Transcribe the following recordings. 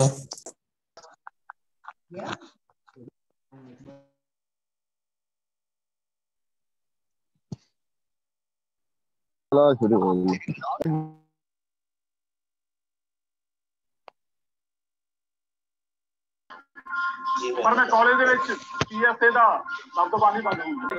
चलो शुरू हो गई। पर मैं कॉलेज ਦੇ ਵਿੱਚ ਪੀਐਸਏ ਦਾ ਸਭ ਤੋਂ ਬਾਅਦ ਹੀ ਬਣ ਜਾਊਂਗਾ।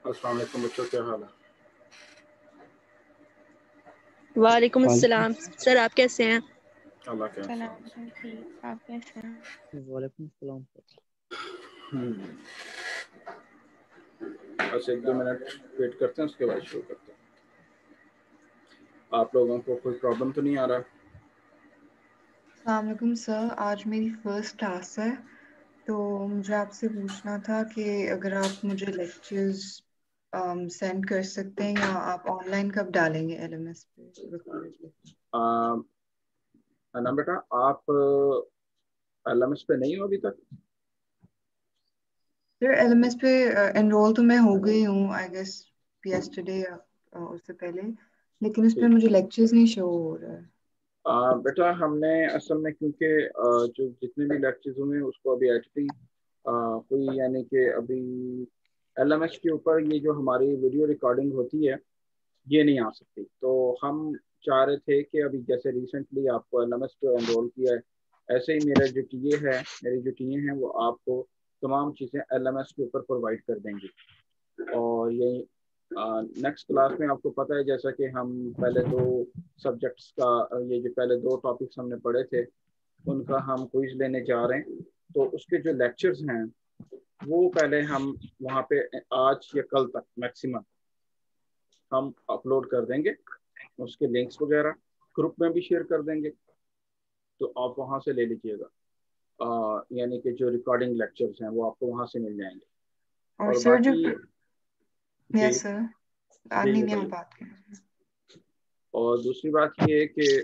अस्सलाम वालेकुम बच्चों, क्या हाल है? वालेकुम अस्सलाम सर, आप कैसे हैं? अल्लाह के सलाम एहसान। सर, ठीक। आप कैसे हैं? वालेकुम सलाम। बस 1-2 मिनट वेट करते हैं, उसके बाद शुरू करते हैं। आप लोगों को कोई प्रॉब्लम तो नहीं आ रहा? अस्सलाम वालेकुम सर, आज मेरी फर्स्ट क्लास है तो मुझे आपसे पूछना था कि अगर आप मुझे लेक्चर्स सेंड कर सकते हैं या आप ऑनलाइन कब डालेंगे एलएमएस पे रिकॉर्डेड लेक्चर। ना बेटा, आप एलएमएस पे नहीं हो अभी तक? सर एलएमएस पे एनरोल तो मैं हो गई हूँ आई गेस यस्टरडे या उससे पहले, लेकिन उस पर ठीक। मुझे लेक्चर्स नहीं शो हो रहा है। बेटा हमने असल में क्योंकि जो जितने भी लेक्चर्स हुए उसको अभी एडिटिंग कोई यानी कि अभी एलएमएस के ऊपर ये जो हमारी वीडियो रिकॉर्डिंग होती है ये नहीं आ सकती, तो हम चाह रहे थे कि अभी जैसे रिसेंटली आपको एलएमएस पे एनरोल किया है, ऐसे ही मेरे जो टीए है मेरी जो टीए हैं वो आपको तमाम चीज़ें एलएमएस के ऊपर प्रोवाइड कर देंगी। और ये नेक्स्ट क्लास में आपको पता है जैसा कि हम पहले 2 सब्जेक्ट्स का ये जो पहले 2 टॉपिक्स हमने पढ़े थे उनका हम क्विज लेने जा रहे हैं, तो उसके जो लेक्चर्स हैं वो पहले हम वहाँ पे आज या कल तक मैक्सिमम हम अपलोड कर देंगे, उसके लिंक्स वगैरह ग्रुप में भी शेयर कर देंगे, तो आप वहाँ से ले लीजिएगा। यानी कि जो रिकॉर्डिंग लेक्चर्स हैं वो आपको वहाँ से मिल जाएंगे। और और सर जो बाकी यस सर जी नहीं बताइए। बात करें। और दूसरी बात ये है कि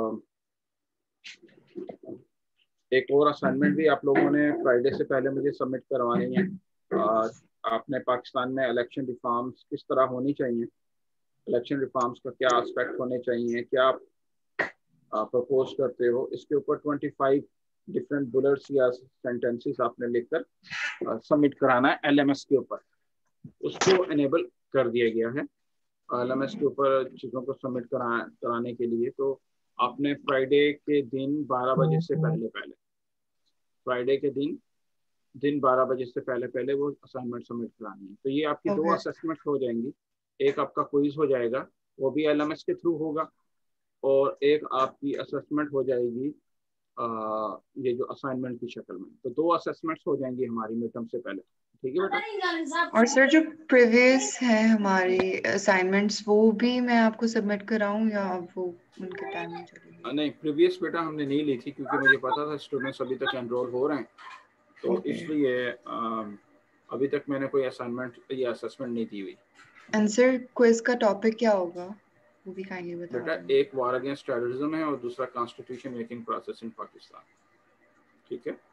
एक और असाइनमेंट भी आप लोगों ने फ्राइडे से पहले मुझे सबमिट करवानी है। आपने पाकिस्तान में इलेक्शन रिफॉर्म्स किस तरह होनी चाहिए, इलेक्शन रिफॉर्म्स का क्या एस्पेक्ट होने चाहिए, क्या आप प्रपोज करते हो, इसके ऊपर 25 डिफरेंट बुलेट्स या सेंटेंसेस आपने लिखकर सबमिट कराना है एलएमएस के ऊपर। उसको इनेबल कर दिया गया है एलएमएस के ऊपर चीज़ों को सबमिट कराने के लिए। तो आपने फ्राइडे के दिन 12 बजे से पहले फ्राइडे के दिन 12 बजे से पहले वो असाइनमेंट सबमिट करानी है। तो ये आपकी 2 असेसमेंट हो जाएंगी, एक आपका क्विज हो जाएगा वो भी एलएमएस के थ्रू होगा, और एक आपकी असेसमेंट हो जाएगी ये जो असाइनमेंट की शक्ल में। तो 2 असेसमेंट्स हो जाएंगी हमारी मिड टर्म से पहले, ठीक है बेटा? और सर जो प्रीवियस है हमारी असाइनमेंट्स वो भी मैं आपको सबमिट कराऊं या वो उनके टाइम में चलेगी? नहीं, प्रीवियस बेटा हमने नहीं ली थी क्योंकि मुझे पता था स्टूडेंट्स अभी तक एनरोल हो रहे हैं, तो इसलिए अभी तक मैंने कोई असाइनमेंट या असेसमेंट नहीं दी हुई। आंसर क्विज का टॉपिक क्या होगा वो भी काइंडली बता बेटा दें। एक वार अगेंस्ट टेररिज्म है और दूसरा constitution making process in Pakistan, ठीक है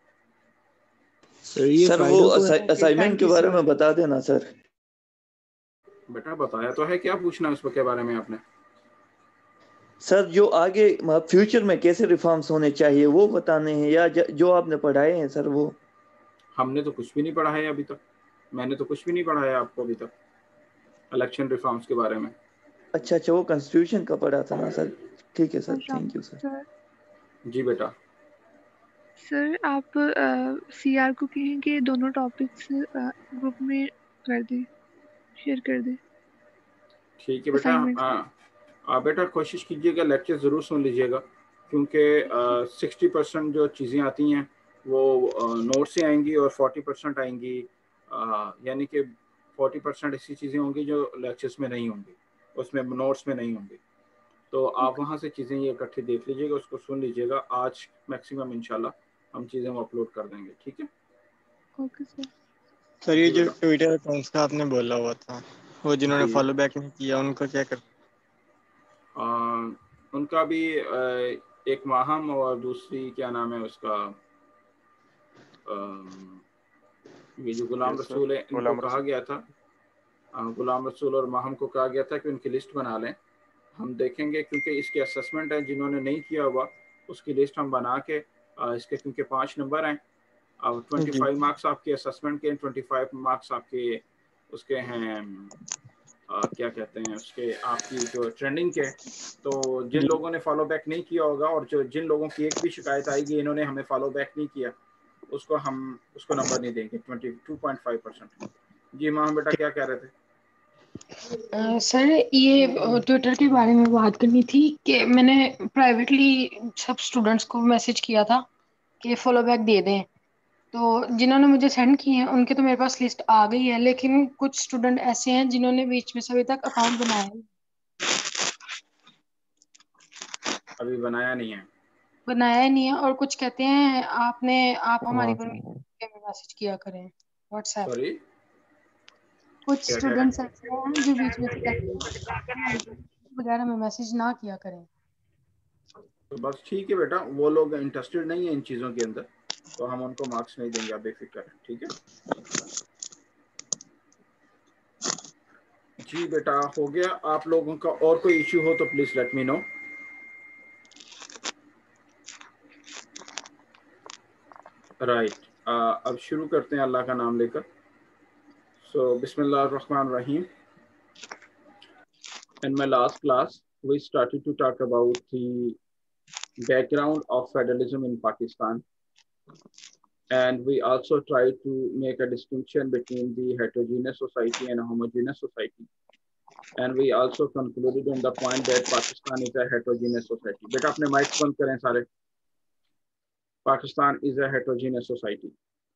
सर वो असाइनमेंट के बारे में बता देना सर। बेटा बताया तो है, क्या पूछना है उसके बारे में आपने? सर जो आगे फ्यूचर में कैसे रिफॉर्म्स होने चाहिए वो बताने हैं, या जो आपने पढ़ाए हैं सर वो? हमने तो कुछ भी नहीं पढ़ा है अभी तक, मैंने तो कुछ भी नहीं पढ़ाया आपको अभी तक इलेक्शन रिफॉर्म्स के बारे में। अच्छा वो कॉन्स्टिट्यूशन का पढ़ा था ना सर, ठीक है सर, थैंक यू सर। जी बेटा। सर आप सीआर को कहें कि दोनों टॉपिक्स ग्रुप में कर दे, शेयर कर दे। ठीक है बेटा। बेटा कोशिश कीजिएगा लेक्चर ज़रूर सुन लीजिएगा, क्योंकि 60% जो चीज़ें आती हैं वो नोट से आएंगी और 40% आएंगी, यानी कि 40% ऐसी चीज़ें होंगी जो लेक्चर्स में नहीं होंगी, उसमें नोट्स में नहीं होंगी। तो आप वहाँ से चीज़ें ये इकट्ठी देख लीजिएगा, उसको सुन लीजिएगा। आज मैक्सिमम इंशाल्लाह हम चीज़ें अपलोड कर देंगे, ठीक है? Okay sir. सर ये जो ट्विटर अकाउंट्स का आपने बोला हुआ था, वो जिन्होंने फॉलो बैक नहीं किया उनको क्या कर? उनका भी एक माहम और दूसरी क्या नाम है उसका, ये जो गुलाम रसूल है इनको कहा गया था, गुलाम रसूल और माहम को कहा गया था कि उनकी लिस्ट बना लें। हम देखेंगे क्योंकि इसके असेसमेंट है, जिन्होंने नहीं किया हुआ उसकी लिस्ट हम बना के इसके क्योंकि 5 नंबर हैं, अब 25 मार्क्स आपके असेसमेंट के, 25 मार्क्स आपके उसके हैं क्या कहते हैं उसके आपकी जो ट्रेंडिंग के। तो जिन लोगों ने फॉलो बैक नहीं किया होगा और जो जिन लोगों की एक भी शिकायत आएगी इन्होंने हमें फॉलो बैक नहीं किया, उसको हम उसको नंबर नहीं देंगे 22.5%। जी माँ बेटा क्या कह रहे थे? सर ये ट्विटर के बारे में बात करनी थी कि मैंने प्राइवेटली सब स्टूडेंट्स को मैसेज किया था कि फॉलो बैक दे दें। तो जिन्होंने मुझे सेंड किए हैं उनके तो मेरे पास लिस्ट आ गई है, लेकिन कुछ स्टूडेंट ऐसे हैं जिन्होंने बीच में से अभी तक अकाउंट अभी बनाया नहीं है। बनाया ही नहीं है, और कुछ कहते हैं आप हमारी हाँ परमिशन में मैसेज किया करें व्हाट्सएप। सॉरी, कुछ क्या कह रहे हैं? स्टूडेंट्स ऐसे हैं जो बीच में से कहते हैं वगैरह में मैसेज ना किया करें। तो बस ठीक है बेटा, वो लोग इंटरेस्टेड नहीं है इन चीज़ों के अंदर, तो हम उनको मार्क्स नहीं देंगे, आप बेफिक्र हैं, ठीक है जी बेटा। हो गया आप लोगों का? और कोई इश्यू हो तो please let me know. Right, अब शुरू करते हैं अल्लाह का नाम लेकर। सो बिस्मिल्लाहिर्रहमानिर्रहीम। In my last class, we started to talk about the background of federalism in Pakistan, and we also tried to make a distinction between the heterogeneous society and a homogeneous society. And we also concluded on the point that Pakistan is a heterogeneous society. बेटा अपने mics बंद करें सारे। Pakistan is a heterogeneous society.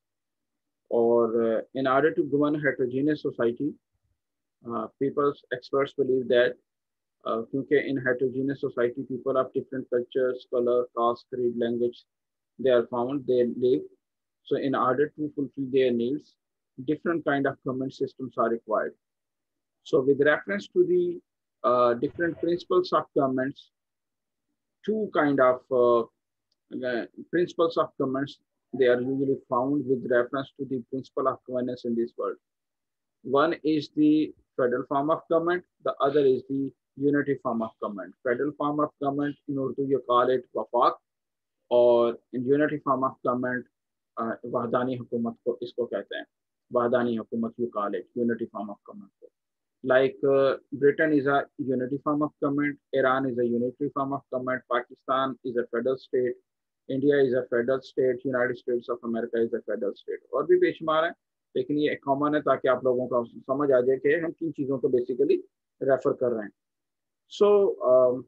Or in order to govern a heterogeneous society, people's experts believe that क्योंकि in heterogeneous society people of different cultures, color, caste, creed, language, they are found, they live. So in order to fulfill their needs, different kind of government systems are required. So with reference to the different principles of governments, two kind of principles of governments, they are usually found with reference to the principle of governance in this world. One is the federal form of government, the other is the unity form of government. Federal form of government, in Urdu you call it wafaq, और in unity form of government वहदानी हुकूमत को इसको कहते हैं, वहदानी हुकूमत you call it, unity form of government. Like Britain is a unity form of government, Iran is a unity form of government, Pakistan is a federal state, India is a federal state, United States of America is a federal state. और भी बेशुमार है, लेकिन ये common है ताकि आप लोगों को समझ आ जाए कि हम किन चीज़ों को बेसिकली रेफर कर रहे हैं। So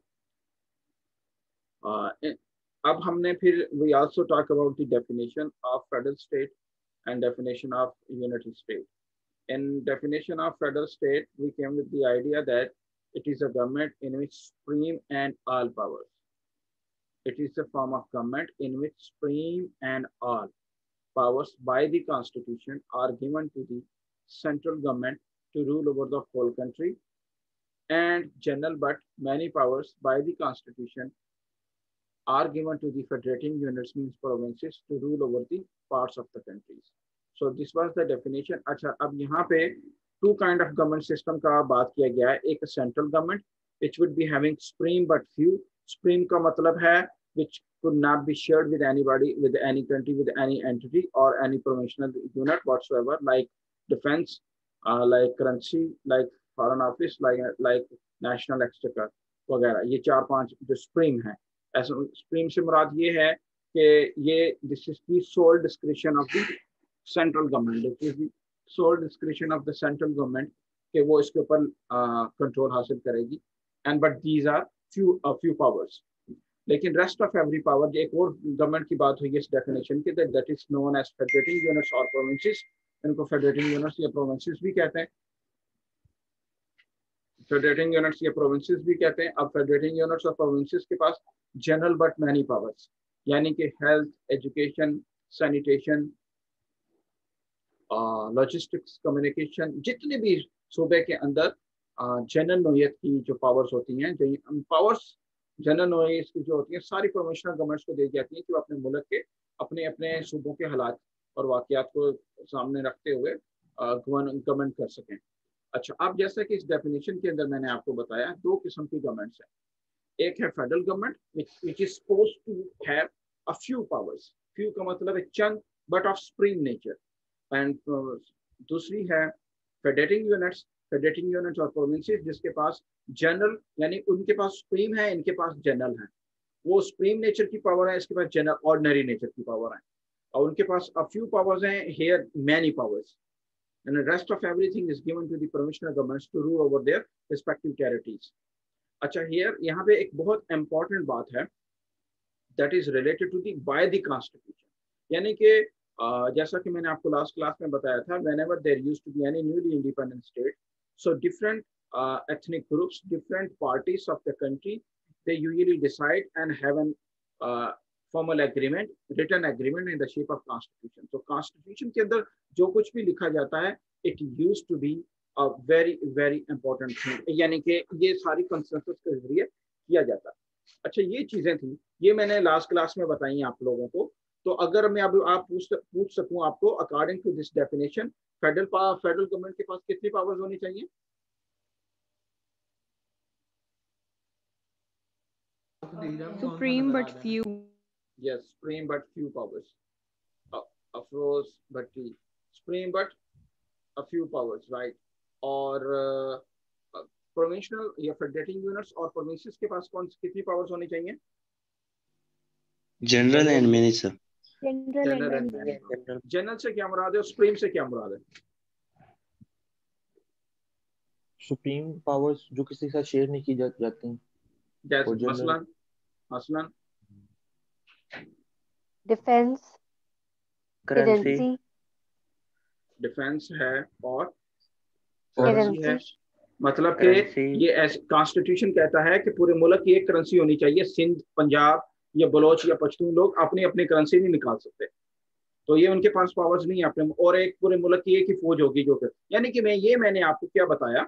अब हमने फिर we also talk about the definition of federal state and definition of unity state. In definition of federal state, we came with the idea that it is a government in which supreme and all powers. It is a form of government in which supreme and all powers by the constitution are given to the central government to rule over the whole country, and general but many powers by the constitution are given to the federating units, means provinces, to rule over the parts of the countries. So this was the definition. अच्छा, अब यहाँ पे two kind of government system का बात किया गया है। एक central government which would be having supreme but few. Supreme का मतलब है which could not be shared with anybody, with any country, with any entity or any provincial unit whatsoever, like defense, like currency, like foreign office, like national exchequer वगैरह। ये चार पांच जो supreme है, ऐसा supreme से मुराद ये है कि ये this is the sole discretion of the central government, this is the sole discretion of the central government कि वो इसके ऊपर कंट्रोल हासिल करेगी। And but these are few powers. लेकिन rest of every power, एक और गवर्नमेंट की बात हुई है इस डेफिनेशन की, that is known as federating units or provinces. इनको federating units या provinces भी कहते हैं, federating units या provinces भी कहते हैं। अब federating units और provinces के पास general but many powers, यानी कि health, education, sanitation, logistics, communication, जितने भी सूबे के अंदर जनरल नोयत की जो पावर्स होती हैं, जो पावर्स जनरल नोयत की जो होती हैं, सारी प्रोविंशियल गवर्नमेंट्स को दी जाती हैं कि वो अपने मुल्क के अपने अपने सूबों के हालात और वाक़यात को सामने रखते हुए गवर्नमेंट कर सकें। अच्छा, अब जैसा कि इस डेफिनेशन के अंदर मैंने आपको बताया, दो किस्म की गवर्नमेंट्स हैं। एक है federal government which is supposed to have a few powers, few का मतलब है चंद but of supreme nature, and दूसरी है फेडरेटिंग यूनिट्स और प्रोविंसेस जिसके पास जनरल, यानी उनके पास सुप्रीम है, इनके पास जनरल है। वो सुप्रीम नेचर की पावर है, इसके पास जनरल ऑर्डिनरी नेचर की पावर है, और उनके पास अ फ्यू पावर्स हैं, here many powers. and the rest of everything is given to the provincial governments to rule over their respective territories. अच्छा, here यहाँ पे एक बहुत important बात है, that is related to the by the constitution, यानी कि जैसा कि मैंने आपको लास्ट क्लास में बताया था, whenever there used to be any newly independent state, so different ethnic groups, different parties of the country, they usually decide and have an formal agreement, written agreement in the shape of constitution. So constitution के अंदर जो कुछ भी लिखा जाता है, it used to be a very very important thing, यानी कि ये सारी consensus के जरिए किया जाता है. अच्छा, ये चीजें थी, ये मैंने लास्ट क्लास में बताई आप लोगों को. तो अगर मैं अब आप पूछ सकूं आपको, according to this definition, federal government के पास कितनी पावर्स होनी चाहिए? Supreme but few. Yes, supreme but few powers. Afroz Bhatti, supreme but a few powers, right? और प्रोविंशियल या फेडरेटिंग यूनिट्स और प्रोविंसेस के पास कौन कितनी पावर्स होनी चाहिए? General and many sir. General से क्या मुराद है, सुप्रीम से क्या मुराद है? सुप्रीम पावर्स जो किसी के साथ शेयर नहीं की जाती हैं. जैसे मसलन डिफेंस, करेंसी, डिफेंस है और करेंसी है. मतलब कि ये ऐसे कॉन्स्टिट्यूशन कहता है कि पूरे मुल्क की एक करेंसी होनी चाहिए. सिंध, पंजाब या बलोच या पश्तून लोग अपनी अपनी करेंसी नहीं निकाल सकते, तो ये उनके पास पावर्स नहीं है अपने. और एक पूरे मुल्क की एक ही फौज होगी जो कि, यानी कि मैंने आपको क्या बताया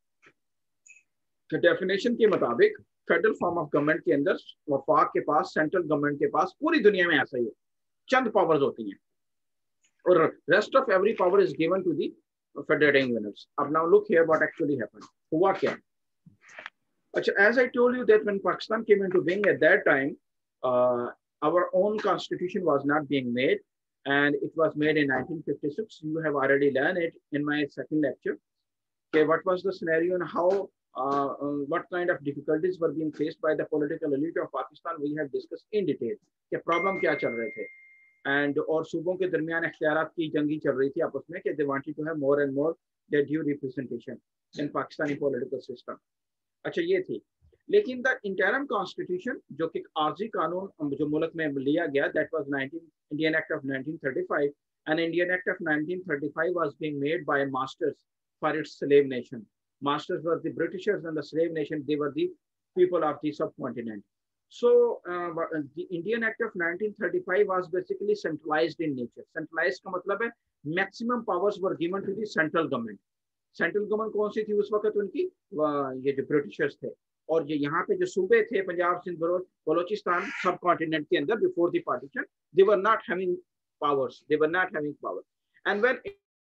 कि डेफिनेशन के मुताबिक फेडरल फॉर्म ऑफ गवर्नमेंट के अंदर वफाक के पास, सेंट्रल गवर्नमेंट के पास, पूरी दुनिया में ऐसा ही है, चंद पावर्स होती हैं और rest of every power is given to the federating units. अब now look here what actually happened. हुआ क्या? अच्छा, as I told you that when Pakistan came into being at that time, our own constitution was not being made, and it was made in 1956. You have already learned it in my second lecture. Okay, what was the scenario and how what kind of difficulties were being faced by the political elite of Pakistan? We have discussed in detail. कि problem क्या चल रहे थे, and और सूबों के दरमियान इख्तियारात की जंगी चल रही थी आपस में कि they wanted to have more and more their due representation in Pakistani political system. अच्छा, ये थी. लेकिन द इंटरम कॉन्स्टिट्यूशन जो कि आर्जी कानून जो मुल्क में लिया गया, that was Indian act of 1935, and Indian act of 1935 was being made by masters for its slave nation. Masters were the Britishers and the slave nation, they were the people of the subcontinent. So the Indian Act of 1935 was basically centralized in nature. Centralized का मतलब है maximum powers were given to the central government. Central government कौन सी थी उस वक्त? उनकी ये जो ब्रिटिशर्स थे. और ये यहाँ पे जो सूबे थे, पंजाब, सिंध, बलोचिस्तान, सब कॉन्टिनेंट के अंदर before the partition, they were not having powers. They were not having power. And when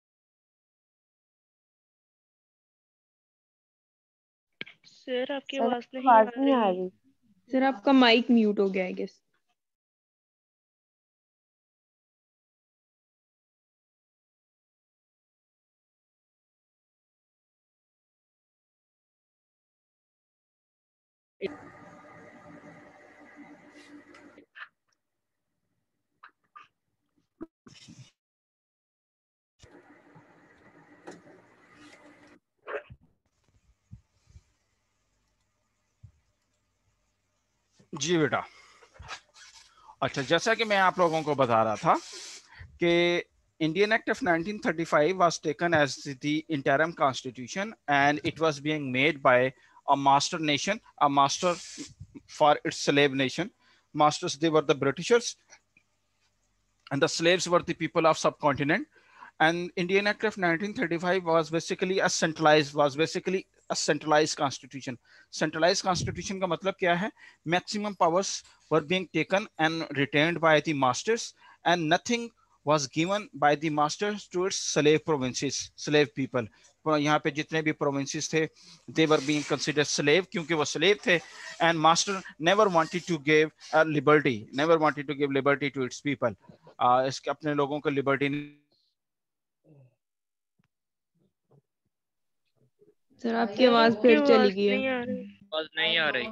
sir आपकी आवाज नहीं आ रही. सर आपका माइक म्यूट हो गया है गेस. जी बेटा. अच्छा, जैसा कि मैं आप लोगों को बता रहा था कि Indian Act of 1935 was taken as the interim constitution, and it was being made by a master nation, a master for its slave nation. Masters, they were the Britishers, and the slaves were the people of subcontinent. And Indian Act of 1935 was basically a centralized constitution. Centralized constitution का मतलब क्या है? Maximum powers were being taken and retained by the masters, and nothing was given by the masters to its slave provinces, slave people. यहाँ पे जितने भी provinces थे, they were being considered slave क्योंकि वो slave थे, and master never wanted to give liberty to its people. इसके अपने लोगों को liberty. सर आपकी आवाज फिर चली गई है. आवाज नहीं आ रही.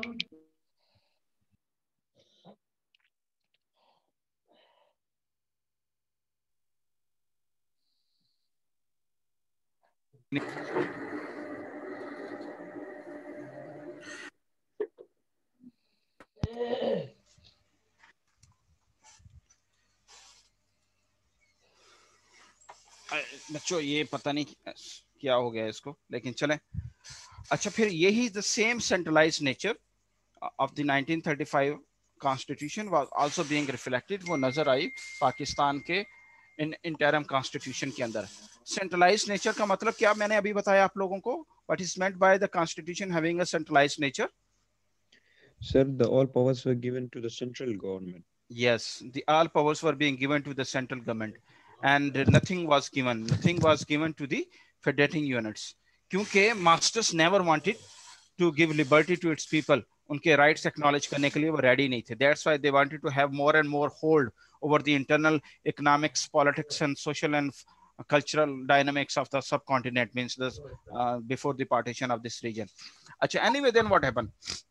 बच्चों ये पता नहीं क्या हो गया इसको, लेकिन चलें। अच्छा, फिर यही the same centralised nature of the 1935 constitution was also being reflected, वो नजर आई पाकिस्तान के इन इंटरम कॉन्स्टिट्यूशन के अंदर। सेंट्रलाइज्ड नेचर का मतलब क्या मैंने अभी बताया आप लोगों को, what is meant by the constitution having a centralised nature? Sir, the all powers were given to the central government. Yes, the all powers were being given to the central government and nothing was given to the federating units, क्योंकि masters never wanted to give liberty to its people. उनके rights acknowledge करने के लिए वो ready नहीं थे. That's why they wanted to have more and more hold over the internal economics, politics and social and cultural dynamics of the subcontinent, means this before the partition of this region. अच्छा, anyway then what happened?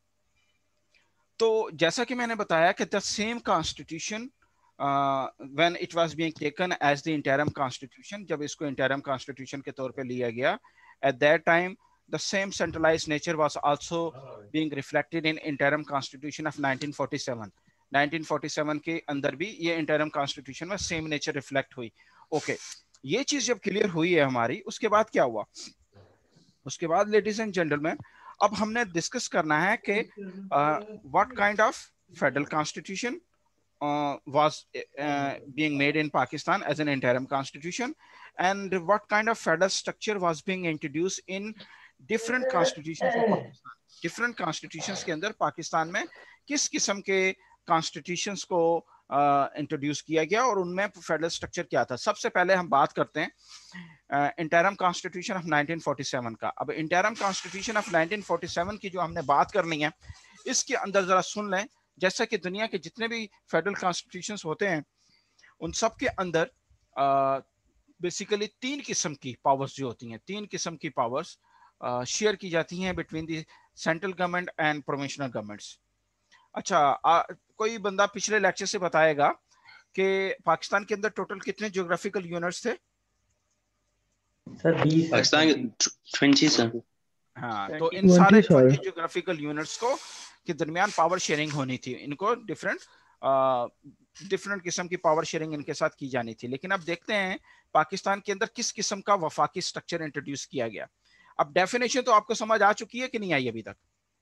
तो जैसा कि मैंने बताया कि the same constitution when it was being taken as the interim constitution, जब इसको interim constitution के तौर पे लिया गया, at that time the same centralised nature was also being reflected in interim constitution of 1947. 1947 के अंदर भी ये इंटरम कॉन्स्टिट्यूशन में सेम नेचर रिफ्लेक्ट हुई. ओके, ये चीज जब क्लियर हुई है हमारी, उसके बाद क्या हुआ? उसके बाद लेडीज एंड जेंटलमैन, अब हमने डिस्कस करना है कि what kind of federal constitution was being made in Pakistan as an interim constitution, and what kind of federal structure was being introduced in different constitutions of Pakistan. Different constitutions के अंदर पाकिस्तान में किस किस्म के constitutions को introduce किया गया और उनमें फेडरल स्ट्रक्चर क्या था. सबसे पहले हम बात करते हैं इंटरम कॉन्स्टिट्यूशन ऑफ 1947 का. अब इंटरम कॉन्स्टिट्यूशन ऑफ 1947 की जो हमने बात करनी है, इसके अंदर जरा सुन लें. जैसा कि दुनिया के जितने भी फेडरल कॉन्स्टिट्यूशंस होते हैं, उन सब के अंदर बेसिकली तीन किस्म की पावर्स जो होती हैं, तीन किस्म की पावर्स शेयर की जाती हैं between the central government and provincial governments. अच्छा, कोई बंदा पिछले लेक्चर से बताएगा कि पाकिस्तान के अंदर टोटल कितने ज्योग्राफिकल यूनिट्स थे? सर 20. पाकिस्तान 20 सर. हाँ, तो इन सारे 20 ज्योग्राफिकल यूनिट्स को के दरमियान पावर शेयरिंग होनी थी. इनको डिफरेंट किस्म की पावर शेयरिंग इनके साथ की जानी थी. लेकिन अब देखते हैं पाकिस्तान के अंदर किस किस्म का वफाकी स्ट्रक्चर इंट्रोड्यूस किया गया. अब डेफिनेशन तो आपको समझ आ चुकी है कि नहीं आई अभी तक?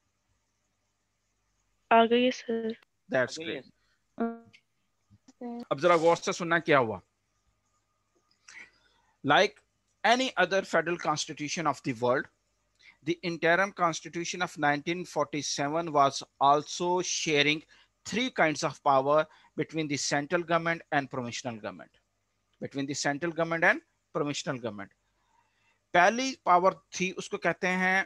आ गई है सर. That's great. अब जरा गौर से सुनना क्या हुआ. Like any other federal constitution of the world, the interim constitution of 1947 was also sharing three kinds of power between the central government and provincial government. Between the central government and provincial government. पहली power थी, उसको कहते हैं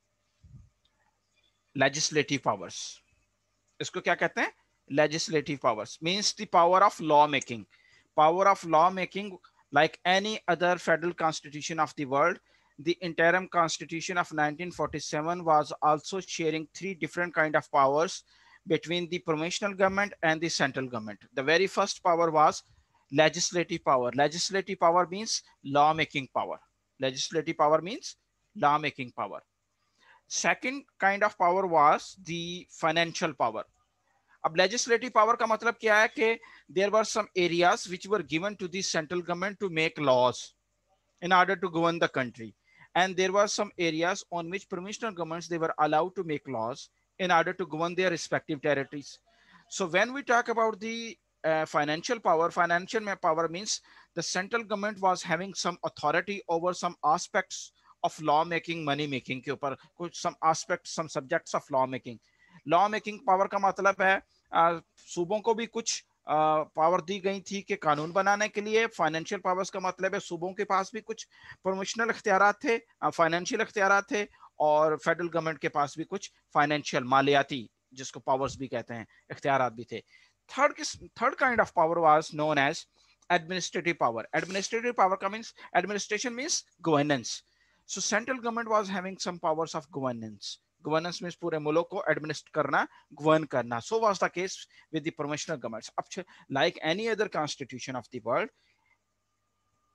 legislative powers. इसको क्या कहते हैं? Legislative powers. Means the power of law making. Power of law making, like any other federal constitution of the world, the interim constitution of 1947 was also sharing three different kind of powers between the provincial government and the central government. The very first power was legislative power. Legislative power means law-making power. Legislative power means law-making power. Second kind of power was the financial power. अब legislative power का मतलब क्या है कि there were some areas which were given to the central government to make laws in order to govern the country. And there were some areas on which provincial governments, they were allowed to make laws in order to govern their respective territories. So when we talk about the financial power means the central government was having some authority over some aspects of law making, money making के ऊपर कुछ some aspects, some subjects of law making. Law making power का मतलब है सूबों को भी कुछ पावर दी गई थी कि कानून बनाने के लिए. फाइनेंशियल पावर्स का मतलब है सूबों के पास भी कुछ प्रोमोशनल इख्तियारात थे, फाइनेंशियल इख्तियारात थे, और फेडरल गवर्नमेंट के पास भी कुछ फाइनेंशियल, मालियाती, जिसको पावर्स भी कहते हैं, इख्तियारात भी थे. Third kind of power was known as administrative power. Administrative power का means, administration means governance. So central government was having some powers of governance. Governance means पूरे मुल्क को एडमिनिस्ट्रेट करना, गवर्न करना. So was the case with the provincial governments. Like any other constitution of the world,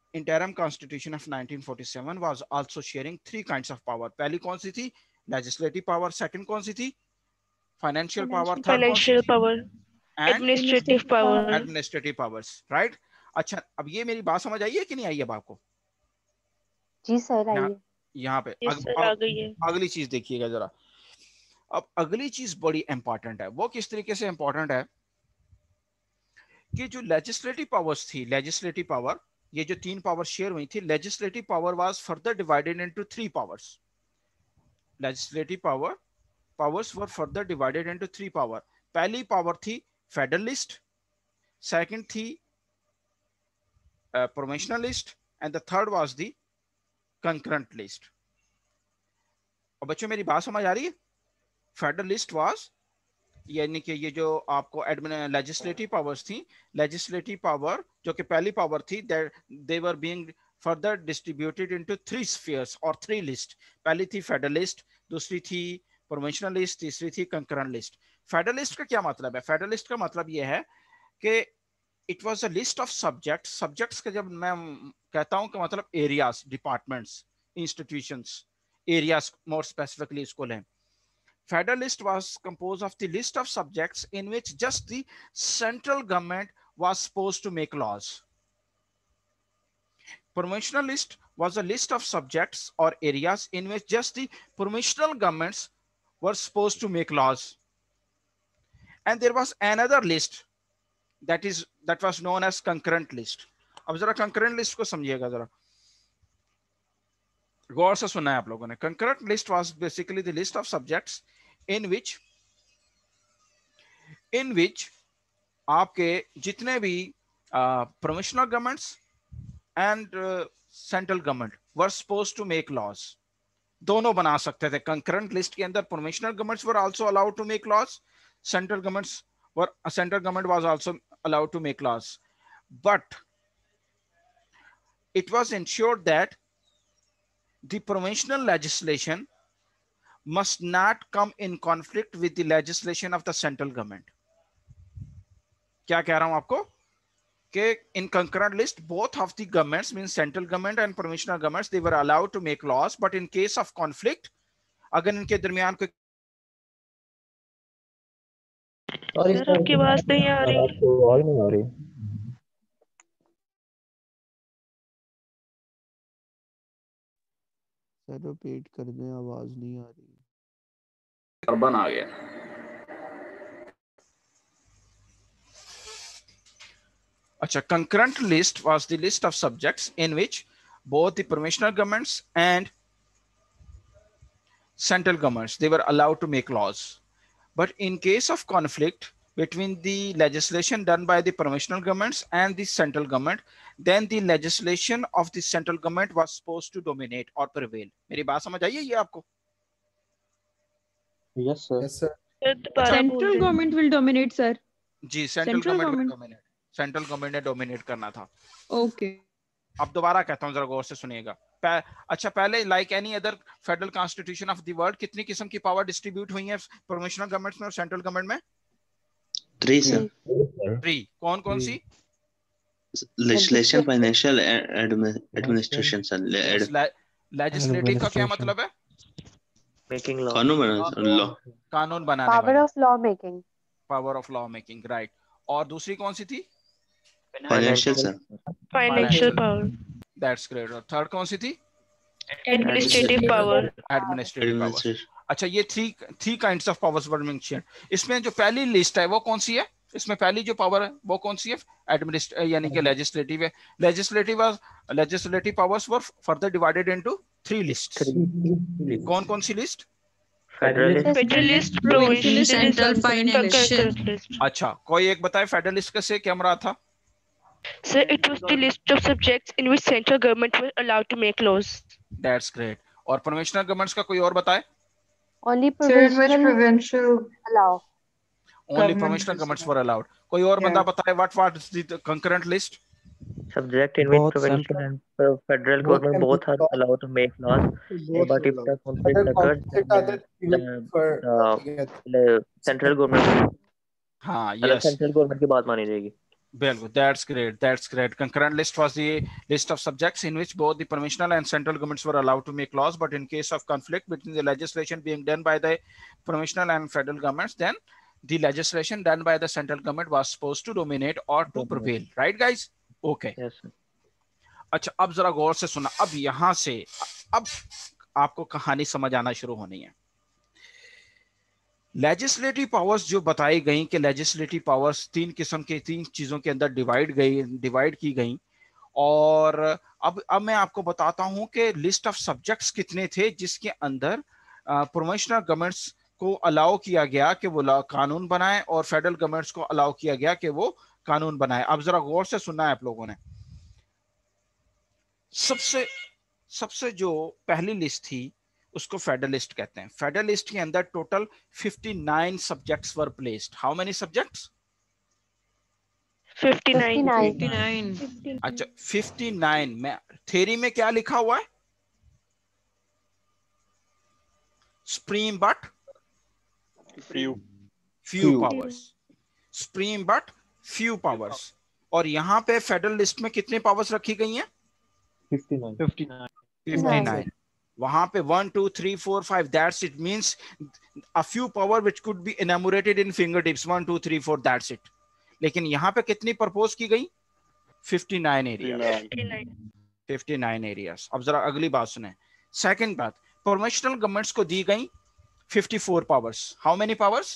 interim constitution of 1947 was also sharing 3 kinds of power. पहली कौन सी थी? Legislative power. Second कौन सी थी? Financial power. Third Financial power, and administrative power. administrative powers. Right? अच्छा, अब ये मेरी बात समझ आई है कि नहीं आई अब आपको? जी सर आई है। यहाँ पे आ गई है। अगली चीज देखिएगा जरा। अब अगली चीज बड़ी इंपॉर्टेंट है। वो किस तरीके से इंपॉर्टेंट है कि जो लेजिस्लेटिव पावर्स थी, लेजिस्लेटिव पावर, ये जो 3 पावर शेयर हुई थी, legislative power was further divided into 3 powers. Legislative powers were further divided into 3 power. पहली पावर थी फेडरलिस्ट, सेकंड थी provincialist, and the third was the concurrent list. और बच्चों मेरी बात समझ आ रही है? फेडरलिस्ट वाज, यानी कि ये जो आपको लेजिस्लेटिव पावर्स थी, लेजिस्लेटिव पावर जो कि पहली पावर थी, they were being further distributed into 3 spheres और 3 लिस्ट। पहली थी फेडरलिस्ट, दूसरी थी प्रोविंशनल लिस्ट, तीसरी थी कंकरेंट लिस्ट। फेडरलिस्ट का क्या मतलब है? फेडरलिस्ट का मतलब ये है कि it was a list of subjects. Subjects का जब मैं कहता हूं कि मतलब areas, departments, institutions, areas more specifically इसको लें। Federalist was composed of the list of subjects in which just the central government was supposed to make laws. Provincialist was a list of subjects or areas in which just the provincial governments were supposed to make laws. And there was another list that was known as concurrent list. अब जरा concurrent list को समझिएगा जरा, गौर से सुना है आप लोगों ने। Concurrent list was basically the list of subjects in which आपके जितने भी provincial governments and central government were supposed to make laws, दोनों बना सकते थे। concurrent list के अंदर provincial governments were also allowed to make laws, central government was also allowed to make laws, but it was ensured that the provincial legislation must not come in conflict with the legislation of the central government. क्या कह रहा हूं आपको कि in concurrent list both of the governments, means central government and provincial governments, they were allowed to make laws, but in case of conflict, अगर इनके दरमियान कोई सर आपकी आवाज नहीं आ रही। आवाज नहीं आ रही। सर रिपीट कर दें, आवाज नहीं आ रही। अर्बन आ गया। अच्छा, concurrent list was the list of subjects in which both the provincial governments and central governments, they were allowed to make laws. But in case of conflict between the legislation done by the provincial governments and the central government, then the legislation of the central government was supposed to dominate or prevail. मेरी बात समझ आई है ये आपको? Yes sir. Yes sir. Central government will dominate, sir. जी, central government will dominate. Central government ने dominate करना था। ओके। अब दोबारा कहता हूं, जरा गौर से सुनिएगा। अच्छा, पहले like any other federal constitution of the world कितनी किस्म की पावर डिस्ट्रीब्यूट हुई है प्रोविंशियल गवर्नमेंट्स में और सेंट्रल गवर्नमेंट में? 3 सर। 3 कौन कौन सी? Legislation, financial, administration sir. Legislative का क्या मतलब है? मेकिंग लॉ, कानून बनाने, power of law making, power of law making, right. और दूसरी कौन सी थी? Financial sir, financial power, that's great. और थर्ड कौन सी थी? Administrative power, administrative power. अच्छा, ये three kinds of powers were mentioned. इसमें जो पहली लिस्ट है वो कौन सी है? इसमें पहली जो पावर है वो कौन सी है? यानी कि लेजिस्लेटिव है। Legislative powers were further divided into 3 lists. कौन कौन सी list? Federal list, provincial list, central, financial. अच्छा, कोई एक बताए फेडरलिस्ट का से क्या मरा था? Sir, it was the list of subjects in which central government were allowed to make laws. That's great. और provincial governments का कोई और बताए? Only provincial allow. Only provincial governments were allowed. कोई और बंदा बताए what was the concurrent list? Subject in which provincial and federal government both are allowed to make laws, but if the conflict occurs, central government, हाँ, yes, central government की बात मानी जाएगी। Bill, that's great. That's great. Concurrent list was the list of subjects in which both the provincial and central governments were allowed to make laws. But in case of conflict between the legislation being done by the provincial and federal governments, then the legislation done by the central government was supposed to dominate or to prevail. Right, guys? Okay. Yes, sir. अच्छा, अब जरा गौर से सुना. अब यहां से अब आपको कहानी समझ आना शुरू होनी है. लेजिस्लेटिव पावर्स जो बताई गई कि लेजिस्लेटिव पावर्स तीन किस्म के, तीन चीजों के अंदर डिवाइड की गई. और अब मैं आपको बताता हूं कि लिस्ट ऑफ सब्जेक्ट्स कितने थे जिसके अंदर प्रोविंशियल गवर्नमेंट्स को अलाउ किया गया कि वो कानून बनाए और फेडरल गवर्नमेंट्स को अलाउ किया गया कि वो कानून बनाए. अब जरा गौर से सुनना है आप लोगों ने. सबसे जो पहली लिस्ट थी उसको फेडरल लिस्ट कहते हैं. फेडरल लिस्ट के अंदर total 59 subjects were placed. How many subjects? 59. अच्छा, 59 में थ्योरी में क्या लिखा हुआ है? Supreme but few powers. Supreme but few powers. और यहां पे फेडरल लिस्ट में कितने पावर्स रखी गई हैं? 59. वहां पे 1 2 3 4 5 that's it. Means a few power which could be enumerated in fingertips. 1 2 3 4 that's it. लेकिन यहाँ पे कितनी प्रपोज की गई? 59 एरिया. 59 एरियाज. अब जरा अगली बात सुने. सेकंड बात, प्रोविंशियल गवर्नमेंट्स को दी गई 54 powers. How many powers?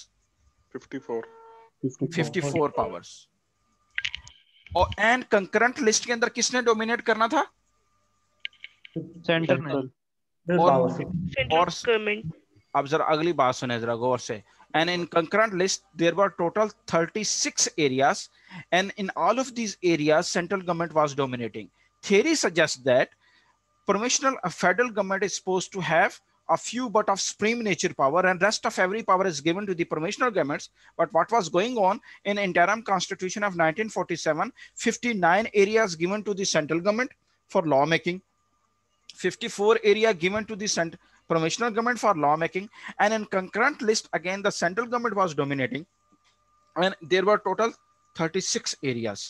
54 powers. और एंड कंकरेंट लिस्ट के अंदर किसने डोमिनेट करना था? सेंटर में. और अब जरा अगली बात सुने जरा गौर से. And in concurrent list, there were total 36 areas, and in all of these areas, central government was dominating. Theory suggests that provincial federal government is supposed to have a few but of supreme nature power, and rest of every power is given to the provincial governments. But what was going on in interim constitution of 1947? 59 areas given to the central government for lawmaking, 54 area given to the provincial government for lawmaking, and in concurrent list again the central government was dominating, and there were total 36 areas.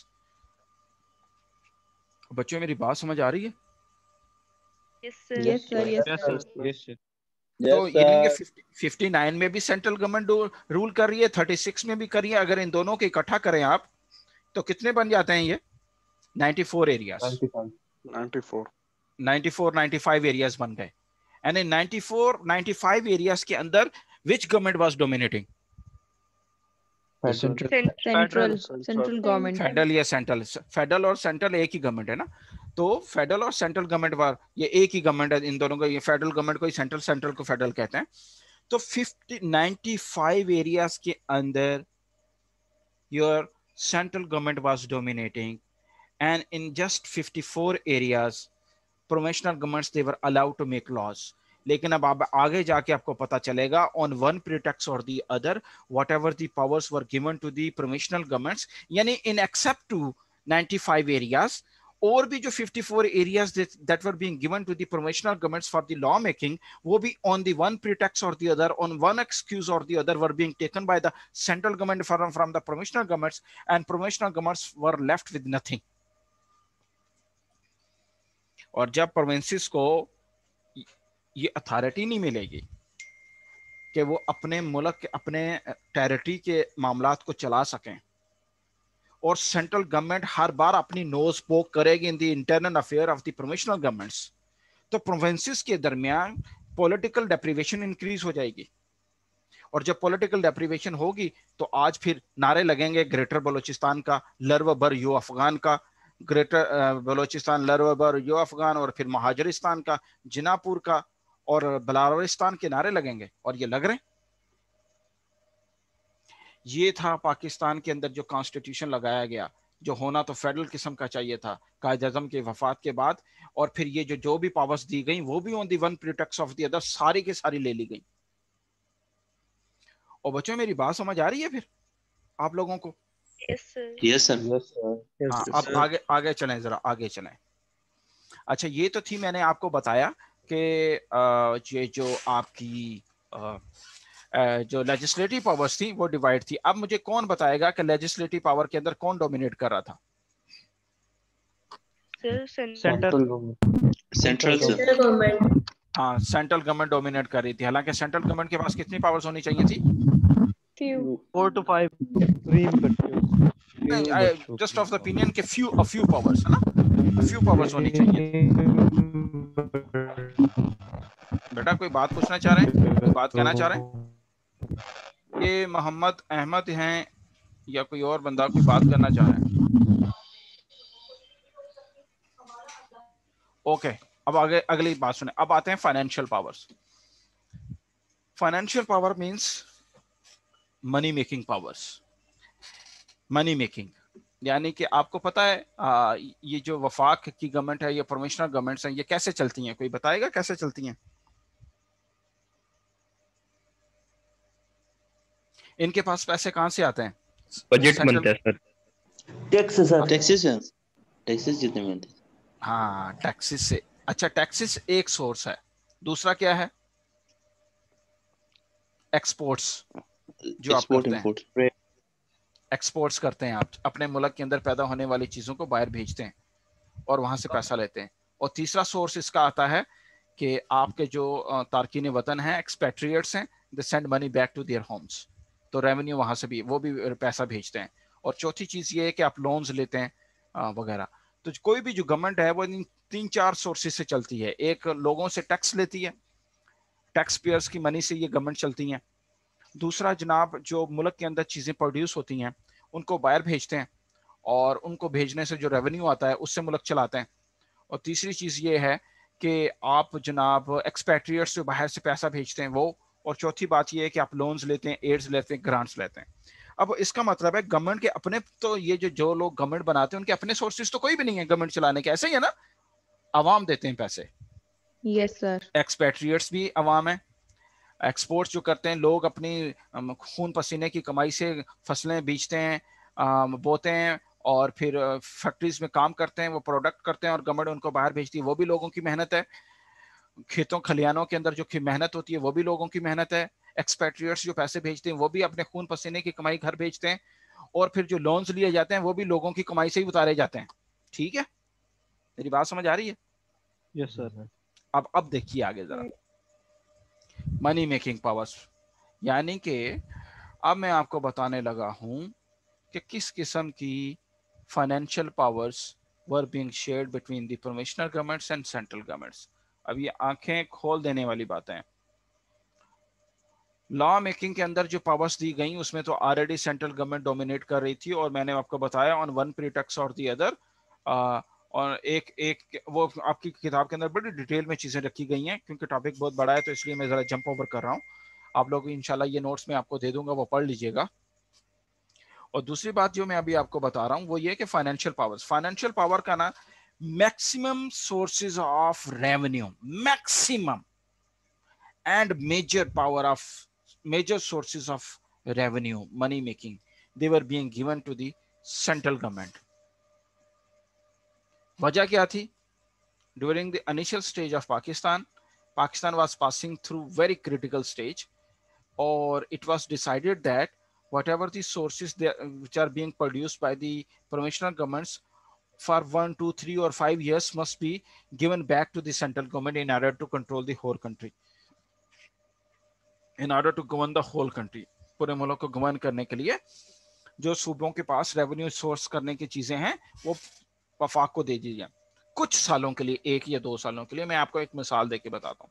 बच्चों मेरी बात समझ आ रही है? Yes sir. तो ये 59 में भी सेंट्रल गवर्नमेंट रूल कर रही है, 36 में भी कर रही है. अगर इन दोनों के इकट्ठा करें आप तो कितने बन जाते हैं ये? 94 एरियाज. 95 एरियाज बन गए. And in 95 areas के अंदर which government was dominating? Central government. Federal या सेंट्रल? फेडरल और सेंट्रल एक ही गवर्नमेंट है ना. तो फेडरल और सेंट्रल गवर्नमेंट वार ये एक ही गवर्नमेंट है. इन दोनों को, ये फेडरल गवर्नमेंट को सेंट्रल, सेंट्रल को फेडरल कहते हैं. तो 95 एरियाज के अंदर your central government was dominating, and in just 54 areas provincial governments they were allowed to make laws. लेकिन अब आप आगे जाके आपको पता चलेगा on one pretext or the other whatever the powers were given to the provincial governments, यानी in except to 95 areas और भी जो 54 areas that were being given to the provincial governments for the law making, वो भी on the one pretext or the other, on one excuse or the other were being taken by the central government from the provincial governments, and provincial governments were left with nothing. और जब provinces को ये authority नहीं मिलेगी कि वो अपने मुल्क के, अपने टेरिटरी के मामलात को चला सकें, और सेंट्रल गवर्नमेंट हर बार अपनी नोज पोक करेगी in the internal affair of the provincial governments, तो प्रोविंसेस के दरमियान पॉलिटिकल डेप्रिवेशन इंक्रीज हो जाएगी. और जब पॉलिटिकल डेप्रिवेशन होगी तो आज फिर नारे लगेंगे ग्रेटर बलूचिस्तान का लर्व बर यो अफगान का, ग्रेटर बलूचिस्तान लर्व बर यो अफगान, और फिर महाजरिस्तान का, जिनापुर का और बलारिस्तान के नारे लगेंगे. और ये लग रहे हैं. ये था पाकिस्तान के अंदर जो कॉन्स्टिट्यूशन लगाया गया, जो होना तो फेडरल किस्म का चाहिए था कायद आज़म के वफात के बाद. और फिर ये जो भी पावर्स दी गई वो भी on the one pretext of the other सारी के सारी ले ली गई. और बच्चों मेरी बात समझ आ रही है फिर आप लोगों को? Yes sir. अब आगे चलें, जरा आगे चलें. अच्छा, ये तो थी, मैंने आपको बताया कि ये जो आपकी जो लेजिस्लेटिव पावर्स थी वो डिवाइड थी। अब मुझे कौन बताएगा कि लेजिस्लेटिव पावर के अंदर कौन डोमिनेट कर रहा था? Central government. हाँ, सेंट्रल गवर्नमेंट डोमिनेट कर रही थी। हालांकि सेंट्रल गवर्नमेंट के पास कितनी पावर्स होनी चाहिए थी? 4 to 5 just of the opinion के अ फ्यू पावर्स, है ना, अ फ्यू पावर्स होनी चाहिए। बेटा कोई बात पूछना चाह रहे हैं, कोई बात कहना चाह रहे हैं? ये मोहम्मद अहमद हैं या कोई और बंदा कोई बात करना चाह रहे हैं? ओके, अब आगे अगली बात सुने। अब आते हैं financial powers. Financial power means money making powers. Money making यानी कि आपको पता है ये जो वफाक की गवर्नमेंट है, ये प्रोविंशनल गवर्नमेंट्स हैं, ये कैसे चलती हैं? कोई बताएगा कैसे चलती हैं? इनके पास पैसे कहां से आते हैं? बजट बनता है सर। Tax sir. टैक्सेस जितने मिलते हैं। हाँ, टैक्सेस से। अच्छा, टैक्सेस एक सोर्स है, दूसरा क्या है? एक्सपोर्ट्स, जो आप करते हैं, एक्सपोर्ट्स करते हैं आप, अपने मुल्क के अंदर पैदा होने वाली चीजों को बाहर भेजते हैं और वहां से पैसा लेते हैं। और तीसरा सोर्स इसका आता है कि आपके जो तारकीन वतन हैं, एक्सपेट्रिएट्स हैं, they send money back to their homes, तो रेवेन्यू वहां से भी वो भी पैसा भेजते हैं। और चौथी चीज ये है कि आप लोन्स लेते हैं वगैरह। तो कोई भी जो गवर्नमेंट है वो इन 3-4 सोर्सेज से चलती है। एक, लोगों से टैक्स लेती है, टैक्स पेयर्स की मनी से ये गवर्नमेंट चलती हैं। दूसरा जनाब, जो मुल्क के अंदर चीज़ें प्रोड्यूस होती हैं उनको बाहर भेजते हैं और उनको भेजने से जो रेवेन्यू आता है उससे मुल्क चलाते हैं। और तीसरी चीज़ ये है कि आप जनाब एक्सपैट्रिएट्स जो बाहर से पैसा भेजते हैं वो। और चौथी बात ये है कि आप लोन्स लेते हैं, एड्स लेते हैं, ग्रांट्स लेते हैं। अब इसका मतलब है गवर्नमेंट के अपने, तो ये जो लोग गवर्नमेंट बनाते हैं उनके अपने सोर्सेज तो कोई भी नहीं है गवर्नमेंट चलाने के, ऐसे ही है ना, अवाम देते हैं पैसे। Yes sir. एक्सपैट्रिएट्स भी अवाम है। एक्सपोर्ट्स जो करते हैं लोग अपनी खून पसीने की कमाई से फसलें बेचते हैं, बोते हैं और फिर फैक्ट्रीज में काम करते हैं, वो प्रोडक्ट करते हैं और गवर्नमेंट उनको बाहर भेजती है, वो भी लोगों की मेहनत है। खेतों खलियानों के अंदर जो मेहनत होती है वो भी लोगों की मेहनत है। एक्सपैट्रिएट्स जो पैसे भेजते हैं वो भी अपने खून पसीने की कमाई घर भेजते हैं। और फिर जो लोन्स लिए जाते हैं वो भी लोगों की कमाई से ही उतारे जाते हैं। ठीक है, मेरी बात समझ आ रही है? Yes sir. अब देखिए आगे जरा, मनी मेकिंग पावर्स, यानी कि अब मैं आपको बताने लगा हूं कि किस किस्म की financial powers were being shared between the provincial governments and central governments. अब ये आंखें खोल देने वाली बातें हैं। लॉ मेकिंग के अंदर जो पावर्स दी गई उसमें तो ऑलरेडी सेंट्रल गवर्नमेंट डोमिनेट कर रही थी और मैंने आपको बताया ऑन वन प्रीटेक्स्ट और दी अदर। और एक वो आपकी किताब के अंदर बड़ी डिटेल में चीज़ें रखी गई हैं, क्योंकि टॉपिक बहुत बड़ा है तो इसलिए मैं ज़रा जंप ओवर कर रहा हूँ। आप लोग इंशाल्लाह ये नोट्स में आपको दे दूंगा, वो पढ़ लीजिएगा। और दूसरी बात जो मैं अभी आपको बता रहा हूँ वो ये कि फाइनेंशियल पावर्स, फाइनेंशियल पावर का ना maximum sources of revenue, maximum and major power of major sources of revenue, money making, they were being given to the central government. वजह क्या थी? During the initial stage of Pakistan was passing through very critical stage, or it was decided that whatever the sources which are being produced by the provincial governments for 1, 2, 3 or 5 years must be given back to the central government in order to control the whole country. In order to govern the whole country, पूरे मुल्क को govern करने के लिए जो सूबों के पास revenue source करने की चीजें हैं वो वफाक को दे दीजिए कुछ सालों के लिए, 1 या 2 सालों के लिए। मैं आपको एक मिसाल देके बताता हूँ।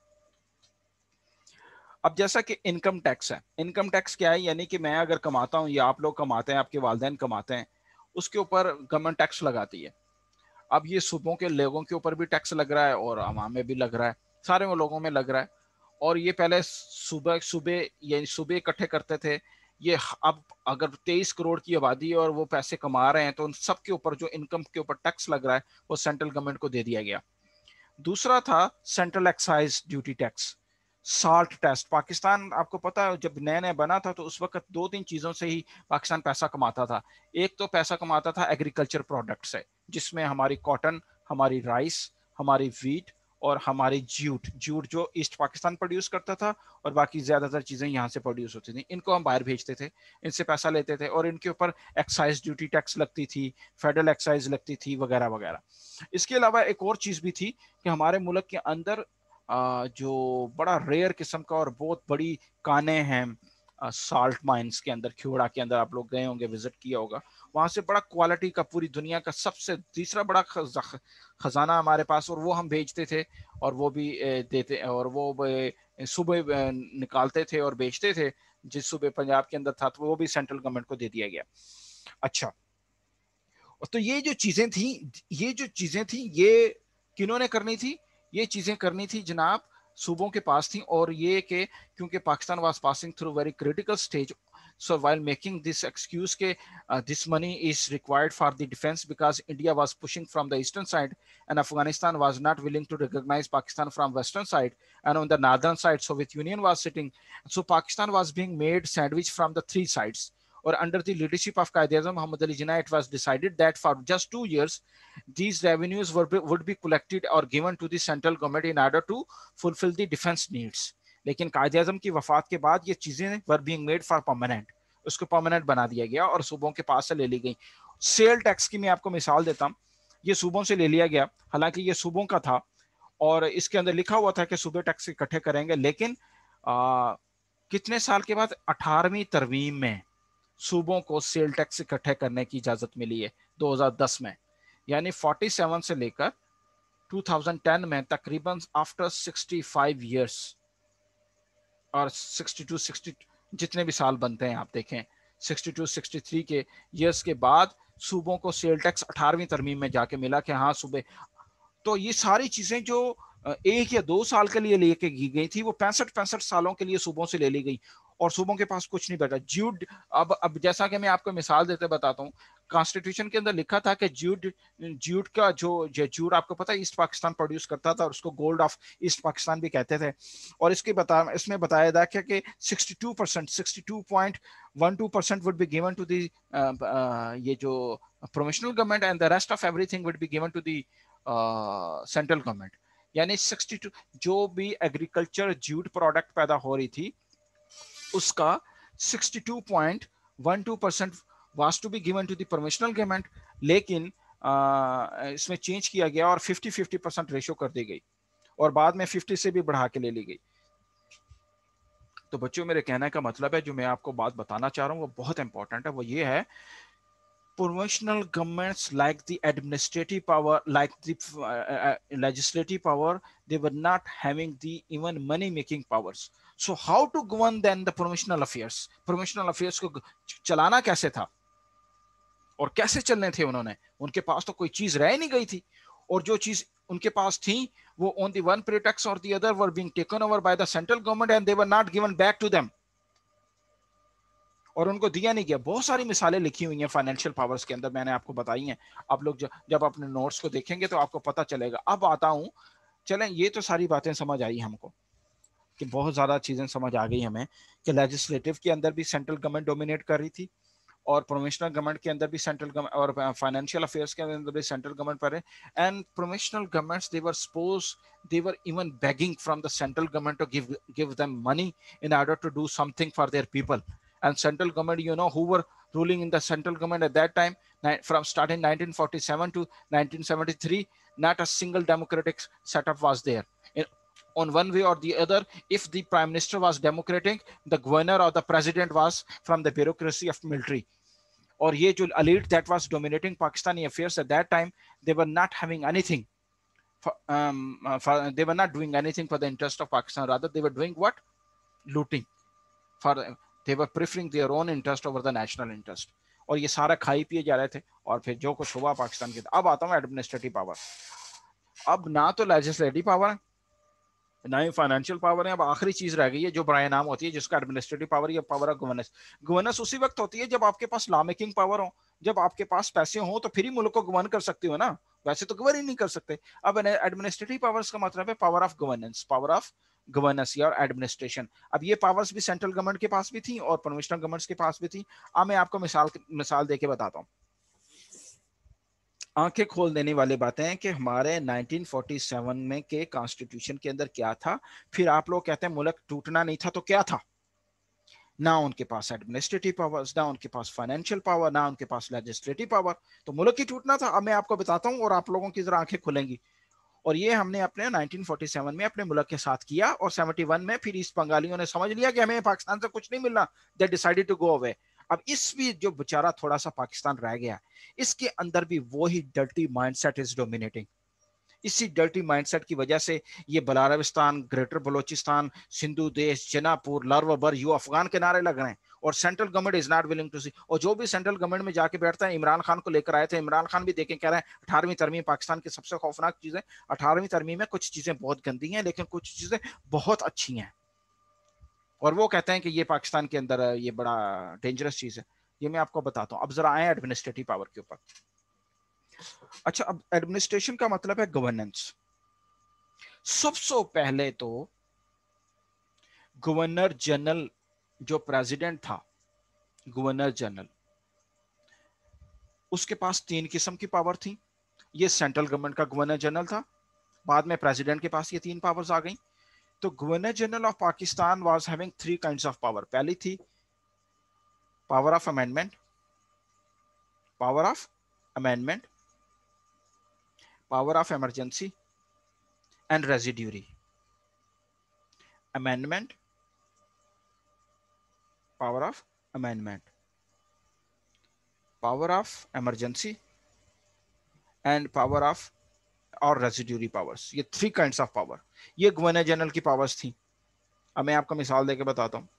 अब जैसा कि इनकम टैक्स है, इनकम टैक्स क्या है? यानी कि मैं अगर कमाता हूँ या आप लोग कमाते हैं, आपके वालिदैन कमाते हैं, उसके ऊपर गवर्नमेंट टैक्स लगाती है। अब ये सूबों के लोगों के ऊपर भी टैक्स लग रहा है और आवाम में भी लग रहा है, सारे वो लोगों में लग रहा है। और ये पहले सूबे इकट्ठे करते थे, ये अब अगर 23 करोड़ की आबादी है और वो पैसे कमा रहे हैं तो उन सब के ऊपर जो इनकम के ऊपर टैक्स लग रहा है वो सेंट्रल गवर्नमेंट को दे दिया गया। दूसरा था central excise duty tax, salt tax. Pakistan आपको पता है जब नया नया बना था तो उस वक्त 2-3 चीज़ों से ही पाकिस्तान पैसा कमाता था। एक तो पैसा कमाता था एग्रीकल्चर प्रोडक्ट से, जिसमें हमारी कॉटन, हमारी राइस, हमारी वीट और हमारे जूट जो ईस्ट पाकिस्तान प्रोड्यूस करता था और बाकी ज्यादातर चीजें यहाँ से प्रोड्यूस होती थी, इनको हम बाहर भेजते थे, इनसे पैसा लेते थे और इनके ऊपर एक्साइज ड्यूटी टैक्स लगती थी, फेडरल एक्साइज लगती थी वगैरह वगैरह। इसके अलावा एक और चीज भी थी कि हमारे मुल्क के अंदर जो बड़ा रेयर किस्म का और बहुत बड़ी काने हैं साल्ट माइंस के अंदर, ख्योड़ा के अंदर, आप लोग गए होंगे, विजिट किया होगा, वहां से बड़ा क्वालिटी का पूरी दुनिया का सबसे तीसरा बड़ा खजाना हमारे पास, और वो हम भेजते थे और वो भी देते, और वो सुबह निकालते थे और बेचते थे। जिस सुबह पंजाब के अंदर था तो वो भी सेंट्रल गवर्नमेंट को दे दिया गया। अच्छा, तो ये जो चीजें थी ये किन्होंने करनी थी? ये चीजें करनी थी जनाब सूबों के पास थी, और ये कि क्योंकि Pakistan was passing through very critical stage, so while making this excuse ke this money is required for the defense because India was pushing from the eastern side and Afghanistan was not willing to recognize Pakistan from western side, and on the northern side Soviet Union was sitting, so Pakistan was being made sandwich from the three sides. Or under the leadership of Quaid-e-Azam Muhammad Ali Jinnah, it was decided that for just 2 years these revenues would be collected or given to the central government in order to fulfill the defense needs. लेकिन कायदे आजम की वफात के बाद ये चीजें were being made for permanent, उसको permanent बना दिया गया और सूबों के पास से ले ली गई। सेल टैक्स की मैं आपको मिसाल देता हूँ, ये सूबों से ले लिया गया, हालांकि ये सूबों का था और इसके अंदर लिखा हुआ था कि सूबे टैक्स इकट्ठे करेंगे, लेकिन कितने साल के बाद 18वीं तरमीम में सूबों को सेल टैक्स इकट्ठे करने की इजाजत मिली है 2010 में, यानी 47 से लेकर 2010 में तकरीबन आफ्टर 65 ईयर्स और 62 60 जितने भी साल बनते हैं आप देखें, 62 63 के ईयर्स के बाद सूबों को सेल टैक्स 18वीं तरमीम में जाके मिला कि हाँ सूबे। तो ये सारी चीजें जो 1 या 2 साल के लिए लेके की गई थी वो 65 सालों के लिए सूबों से ले ली गई और सूबों के पास कुछ नहीं बचा। ज्यूट अब जैसा कि मैं आपको मिसाल देते बताता हूँ, कॉन्स्टिट्यूशन के अंदर लिखा था कि ज्यूट का जो ज्यूट आपको पता है ईस्ट पाकिस्तान प्रोड्यूस करता था और उसको गोल्ड ऑफ ईस्ट पाकिस्तान भी कहते थे, और इसमें बताया था कि 62.12% would be given to the ये जो provisional government and the rest of everything would be given to the central government. यानी 62 जो भी एग्रीकल्चर ज्यूट प्रोडक्ट पैदा हो रही थी उसका 62.12% was to be given to the provisional government, लेकिन इसमें चेंज किया गया और 50-50% रेशो कर दी गई और बाद में 50 से भी बढ़ा के ले ली गई। तो बच्चों मेरे कहने का मतलब है, जो मैं आपको बात बताना चाह रहा हूँ वो बहुत इंपॉर्टेंट है, वो ये है provisional governments like the administrative power, like the legislative power, they were not having the even money making powers. So how to govern then the provisional affairs? Provisional affairs को चलाना कैसे था और कैसे चलने थे उन्होंने? उनके पास तो कोई चीज रह नहीं गई थी और जो चीज उनके पास थी वो on the one pretext or the other were being taken over by the central government and they were not given back to them. और उनको दिया नहीं गया। बहुत सारी मिसालें लिखी हुई हैं फाइनेंशियल पावर्स के अंदर, मैंने आपको बताई हैं। आप लोग जब अपने नोट्स को देखेंगे तो आपको पता चलेगा। अब आता हूं, चलें, ये तो सारी बातें समझ आई हमको कि बहुत ज्यादा चीजें समझ आ गई हमें कि लेजिस्लेटिव के अंदर भी सेंट्रल गवर्नमेंट डोमिनेट कर रही थी और प्रोविजनल गवर्नमेंट के अंदर भी सेंट्रल गवर्नमेंट और फाइनेंशियल अफेयर्स के अंदर भी सेंट्रल गवर्नमेंट पर है। And provisional governments they were even begging from the central government to give them money in order to do something for their people. And central government, you know, who were ruling in the central government at that time, from starting 1947 to 1973, not a single democratic setup was there. On one way or the other, if the prime minister was democratic, the governor or the president was from the bureaucracy of military. Or ye jo elite that was dominating Pakistani affairs at that time, they were not having anything. They were not doing anything for the interest of Pakistan. Rather, they were doing what? Looting. They were preferring their own interest over the national interest. और ये सारा खाई पिए जा रहे थे और फिर जो कुछ हुआ पाकिस्तान के। अब आता हूँ एडमिनिस्ट्रेटिव पावर। अब ना तो लेजिस्लेटिव पावर है ना ही फाइनेंशियल पावर है, अब आखिरी चीज रह गई है जो बराए नाम होती है, जिसका एडमिनिस्ट्रेटिव पावर या पावर ऑफ गवर्नेंस। गवर्नेंस उसी वक्त होती है जब आपके पास लॉ मेकिंग पावर हो, जब आपके पास पैसे हो तो फिर ही मुल्क को गवर्न कर सकते हो ना, वैसे तो गवर्न ही नहीं कर सकते। अब एडमिनिस्ट्रेटिव पावर्स का मतलब है power of governance, power of governance या एडमिनिस्ट्रेशन। अब ये पावर्स भी सेंट्रल गवर्नमेंट के पास भी थी और प्रोविजनल गवर्नमेंट्स के पास भी थी। अब मैं आपको मिसाल देके बताता हूँ। आंखें खोल देने वाली बातें हैं कि हमारे 1947 में के कॉन्स्टिट्यूशन के अंदर क्या था। फिर आप लोग कहते हैं मुल्क टूटना नहीं था, तो क्या था? ना उनके पास एडमिनिस्ट्रेटिव पावर्स, ना उनके पास फाइनेंशियल पावर, ना उनके पास लेजिस्लेटिव पावर, तो मुल्क ही टूटना था। अब मैं आपको बताता हूँ और आप लोगों की जरा आंखें खुलेंगी। और ये हमने अपने 1947 में अपने मुल्क के साथ किया, और 71 में फिर ईस्ट बंगालियों ने समझ लिया कि हमें पाकिस्तान से कुछ नहीं मिलना, they decided to go away. अब इस भी जो बेचारा थोड़ा सा पाकिस्तान रह गया, इसके अंदर भी वही डर्टी माइंडसेट इज डोमिनेटिंग। इसी डर्टी माइंडसेट की वजह से ये बलारविस्तान, ग्रेटर बलोचिस्तान, सिंधु देश, जनापुर, लार्वाबर, यू अफगान के नारे लग रहे हैं, और central government is not willing to see. और जो भी सेंट्रल गवर्नमेंट में जाके बैठता है, इमरान खान को लेकर आए थे, इमरान खान भी देखें कह रहे हैं 18वीं तरमीम पाकिस्तान की सबसे खौफनाक चीजें। 18वीं तरमीम में कुछ चीजें बहुत गंदी हैं, लेकिन कुछ चीजें बहुत अच्छी हैं, और वो कहते हैं कि ये पाकिस्तान के अंदर ये बड़ा डेंजरस चीज है। ये मैं आपको बताता हूँ। अब जरा आए एडमिनिस्ट्रेटिव पावर के ऊपर। अच्छा, अब एडमिनिस्ट्रेशन का मतलब है गवर्नेंस। सबसे पहले तो गवर्नर जनरल जो प्रेसिडेंट था, गवर्नर जनरल, उसके पास 3 किस्म की पावर थी। ये सेंट्रल गवर्नमेंट का गवर्नर जनरल था, बाद में प्रेसिडेंट के पास ये 3 पावर्स आ गई। तो governor general of Pakistan was having 3 kinds of power. पहली थी power of amendment, power of amendment, power of emergency and residuary. Amendment, power of amendment, power of emergency and power of और residuary powers. ये 3 kinds of power, ये governor general की powers थी। अब मैं आपको मिसाल देके बताता हूं।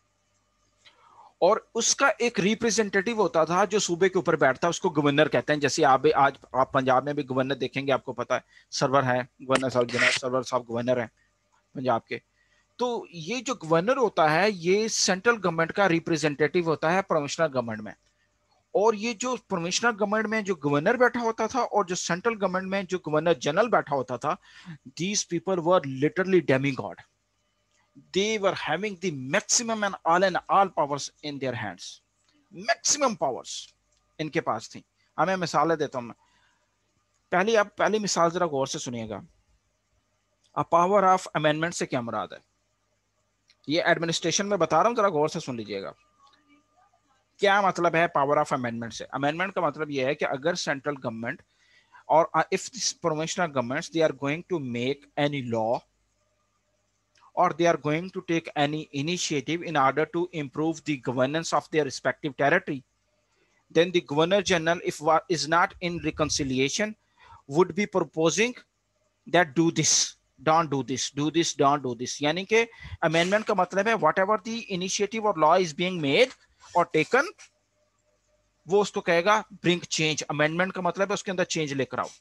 और उसका एक रिप्रेजेंटेटिव होता था जो सूबे के ऊपर बैठता है, उसको गवर्नर कहते हैं। जैसे आप आज आप पंजाब में भी गवर्नर देखेंगे, आपको पता है, सरवर है, गवर्नर साहब, जनरल सरवर साहब गवर्नर है पंजाब के। तो ये जो गवर्नर होता है, ये सेंट्रल गवर्नमेंट का रिप्रेजेंटेटिव होता है प्रोविंशियल गवर्नमेंट में। और ये जो प्रोविंशियल गवर्नमेंट में जो गवर्नर बैठा होता था और जो सेंट्रल गवर्नमेंट में जो गवर्नर जनरल बैठा होता था, these people were literally demigod. They were having the maximum and all powers in their hands. Maximum powers इनके पास थी। मैं मिसालें देता हूं। पहली मिसाल जरा गौर से सुनिएगा। पावर ऑफ अमेंडमेंट से क्या मुराद है, ये एडमिनिस्ट्रेशन में बता रहा हूं, जरा गौर से सुन लीजिएगा। क्या मतलब है पावर ऑफ अमेंडमेंट से? अमेंडमेंट का मतलब यह है कि अगर सेंट्रल गवर्नमेंट और if this provincial governments they are going to make any law or they are going to take any initiative in order to improve the governance of their respective territory, then the governor general, if is not in reconciliation, would be proposing that do this, don't do this, do this, don't do this. यानी कि amendment का मतलब है whatever the initiative or law is being made or taken, वो उसको कहेगा bring change. amendment का मतलब है उसके अंदर change लेकर आओ।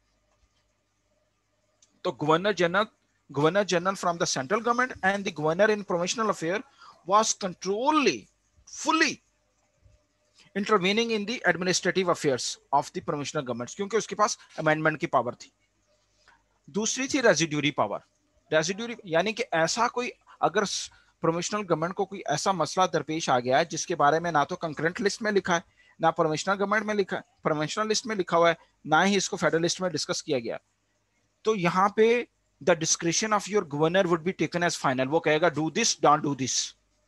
तो governor general from the central government and the governor in provincial affair was fully intervening in the administrative affairs of the provincial governments, क्योंकि उसके पास amendment की पावर थी। दूसरी थी रेजिड्यूरी पावर। रेजिड्यूरी यानी कि ऐसा कोई, अगर प्रोविंशियल गवर्नमेंट को कोई ऐसा मसला दरपेश आ गया है जिसके बारे में ना तो कंकरेंट लिस्ट में लिखा है, ना प्रोविंशियल गवर्नमेंट में लिखा है, प्रोविंशियल लिस्ट में लिखा हुआ है, ना ही इसको फेडरल लिस्ट में डिस्कस किया गया, तो यहाँ पे the discretion of your governor would be taken as final. वो कहेगा do this, don't do this.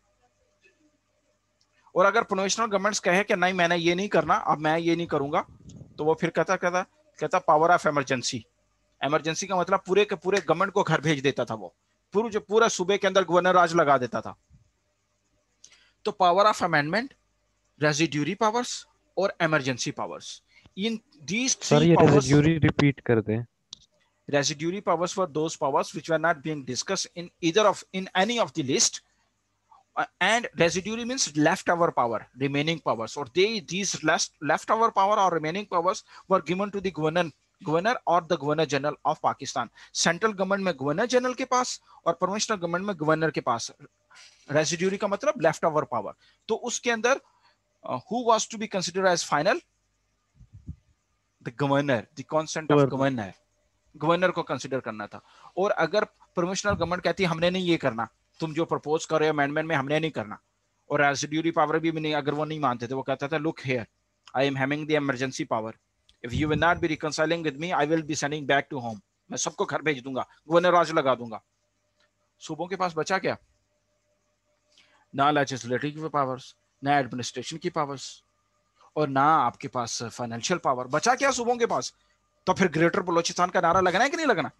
और अगर प्रोविंशियल गवर्नमेंट्स कहे कि नहीं मैंने ये नहीं करना, अब मैं ये नहीं करूंगा, तो वो फिर कहता पावर ऑफ इमरजेंसी। इमरजेंसी का मतलब पूरे के पूरे गवर्नमेंट को घर भेज देता था, वो पूरा सूबे के अंदर गवर्नर राज लगा देता था। तो power of amendment, residuary powers और emergency powers, in these 3 powers. Residuary repeat कर दें। Residuary powers were those powers which were not being discussed in any of the list, and residuary means leftover power, remaining powers, or these leftover power or remaining powers were given to the governor or the governor general of Pakistan. Central government में governor general के पास और provincial government में governor के पास। Residuary का मतलब leftover power। तो उसके अंदर who was to be considered as final? The governor, the consent of governor। Governor को कंसीडर करना था। और अगर प्रोविंशियल गवर्नमेंट कहती है हमने नहीं ये करना, तुम जो प्रपोज कर रहे हो अमेंडमेंट में हमने नहीं करना, और रेजिड्यूरी पावर भी नहीं, अगर वो नहीं मानते थे, वो कहता था look here, I am having the emergency power, If you will not be reconciling with me, I will be sending back to home. मैं सबको घर भेज दूंगा, गवर्नर राज लगा दूंगा। सूबों के पास बचा क्या? ना लेजिस्लेटिव की पावर्स, ना एडमिनिस्ट्रेशन की पावर्स, और ना आपके पास फाइनेंशियल पावर। बचा क्या सूबों के पास? तो फिर ग्रेटर बलोचिस्तान का नारा लगना है कि नहीं लगना?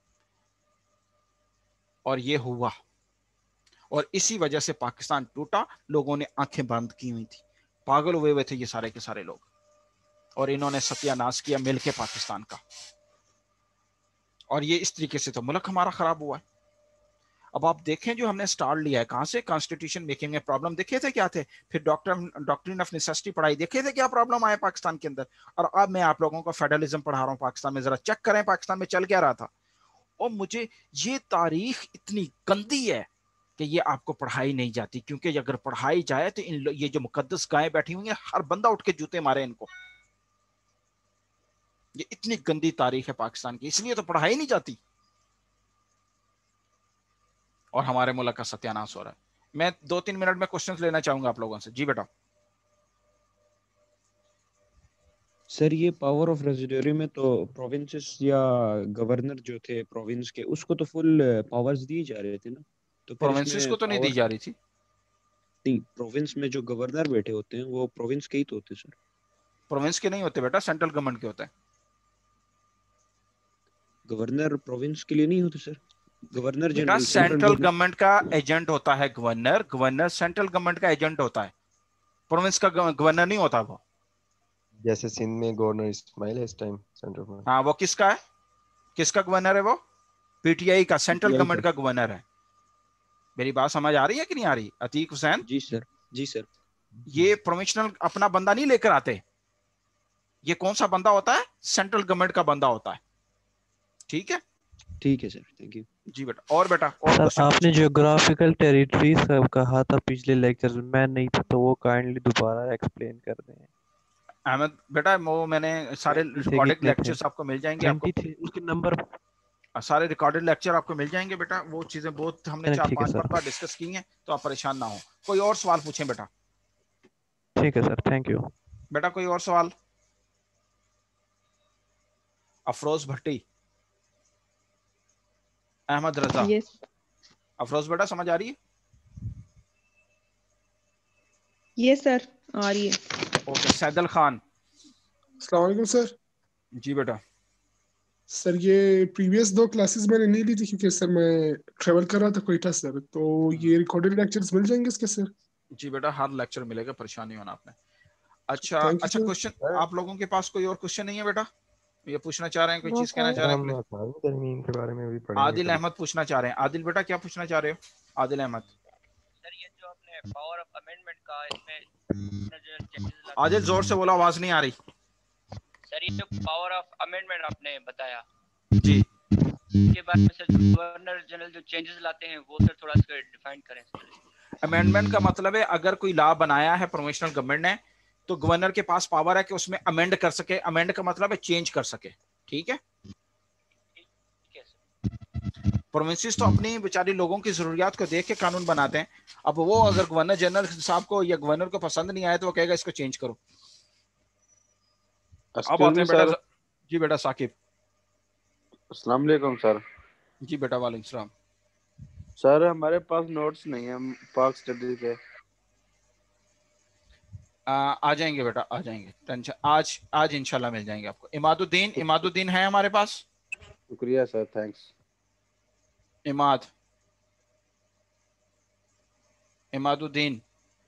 और ये हुआ, और इसी वजह से पाकिस्तान टूटा। लोगों ने आंखें बंद की हुई थी, पागल हुए हुए थे ये सारे के सारे लोग, और इन्होंने सत्यानाश किया मिलके पाकिस्तान का। और ये इस तरीके से तो मुल्क हमारा खराब हुआ है। अब आप देखें जो हमने स्टार्ट लिया है कहां से, कॉन्स्टिट्यूशन मेकिंग में प्रॉब्लम देखे थे क्या थे, फिर डॉक्ट्रिन ऑफ नेसेसिटी पढ़ाई, देखे थे क्या प्रॉब्लम आया पाकिस्तान के अंदर, और अब मैं आप लोगों को फेडरलिज्म पढ़ा रहा हूं पाकिस्तान में। जरा चेक करें पाकिस्तान में चल क्या रहा था। और मुझे ये तारीख इतनी गंदी है कि ये आपको पढ़ाई नहीं जाती, क्योंकि अगर पढ़ाई जाए तो ये जो मुकद्दस गायें बैठी हुई हैं, हर बंदा उठ के जूते मारे इनको। ये इतनी गंदी तारीख है पाकिस्तान की, इसलिए तो पढ़ाई नहीं जाती, और हमारे मुल्क का सत्यानाश हो रहा है। मैं 2-3 मिनट में क्वेश्चंस लेना चाहूंगा आप लोगों से। जी बेटा। सर ये पावर ऑफ रेजिडेंसी में तो प्रोविंसेस या गवर्नर जो थे प्रोविंस के, उसको तो फुल पावर्स दिए जा रहे थे ना, तो फिर प्रोविंसेस को तो नहीं दी जा रही थी। नहीं, प्रोविंस में जो गवर्नर बैठे होते हैं वो प्रोविंस के ही तो होते हैं सर। प्रोविंस के नहीं होते बेटा, सेंट्रल गवर्नमेंट के होते हैं। गवर्नर प्रोविंस के लिए नहीं होते सर। गवर्नर बेटा सेंट्रल गवर्नमेंट का एजेंट होता है गवर्नर, गवर्नर सेंट्रल गवर्नमेंट का एजेंट होता है, प्रोविंस का गवर्नर नहीं होता वो। जैसे सिंध में गवर्नर इस्माइल है इस टाइम सेंट्रल गवर्नमेंट। हाँ, वो किसका है, किसका गवर्नर है वो? पीटीआई का, सेंट्रल गवर्नमेंट का गवर्नर है। मेरी बात समझ आ रही है कि नहीं आ रही अतीक हुसैन? जी सर, जी सर। ये प्रोविंशनल अपना बंदा नहीं लेकर आते, ये कौन सा बंदा होता है? सेंट्रल गवर्नमेंट का बंदा होता है। ठीक है, ठीक है सर, थैंक यू। जी बेटा। और बेटा और सर आपने जियोग्राफिकल टेरिटरी सब कहा था पिछले लेक्चर में, मैं नहीं था, तो वो काइंडली दोबारा एक्सप्लेन कर दें। अहमद बेटा, वो मैंने सारे रिकॉर्डेड लेक्चर्स आपको मिल जाएंगे, आपको उसके नंबर सारे रिकॉर्डेड लेक्चर आपको मिल जाएंगे बेटा। वो चीजें बहुत हमने 4-5 बार डिस्कस की हैं, तो आप परेशान ना हो। कोई और सवाल पूछें बेटा? ठीक है सर, थैंक यू बेटा। कोई और सवाल? अफरोज भट्टी, अहमद रजा। yes. अफरोज बेटा समझ आ रही है? यस सर, आ रही है। ओके, सैदल खान। अस्सलाम वालेकुम सर। जी बेटा। सर ये प्रीवियस 2 क्लासेस मैंने नहीं ली थी क्योंकि सर मैं ट्रेवल कर रहा था कोयटा सर, तो ये रिकॉर्डेड लेक्चर्स मिल जाएंगे इसके सर? जी बेटा, हर लेक्चर मिलेगा, परेशान नहीं होना आपने। अच्छा क्वेश्चन आप लोगों के पास कोई और क्वेश्चन नहीं है बेटा? ये पूछना चाह रहे हैं, कोई चीज कहना चाह रहे हैं? तरमीम के बारे में भी पढ़ेंगे। आदिल अहमद पूछना चाह रहे हैं। आदिल बेटा क्या पूछना चाह रहे हो? आदिल अहमद। सर ये जो आपने पावर ऑफ अमेंडमेंट का, इसमें आदिल जोर से बोला, आवाज नहीं आ रही। सर ये जो पावर ऑफ अमेंडमेंट आपने बताया जी, के बारे में सर गवर्नर जनरल जो चेंजेस लाते हैं वो सर थोड़ा सा डिफाइन करें सर। अमेंडमेंट का मतलब है अगर कोई लॉ बनाया है प्रोविंशनल गवर्नमेंट ने, तो गवर्नर के पास पावर है कि उसमें अमेंड कर सके। अमेंड का मतलब है चेंज कर सके। ठीक है, प्रोविंसेस तो अपनी बेचारी लोगों की जरूरियात को देख के कानून बनाते हैं। अब वो अगर गवर्नर जनरल साहब को या गवर्नर को पसंद नहीं आए तो वो कहेगा इसको चेंज करो। अब आते हैं बेटा। जी बेटा साकिब। अस्सलाम वालेकुम सर। जी बेटा, वालेकुम सलाम। सर हमारे पास नोट्स नहीं है पाक स्टडी के। आ जाएंगे बेटा, आ जाएंगे, टेंशन आज इंशाल्लाह मिल जाएंगे आपको। इमादुद्दीन है हमारे पास? शुक्रिया सर, थैंक्स। इमादुद्दीन।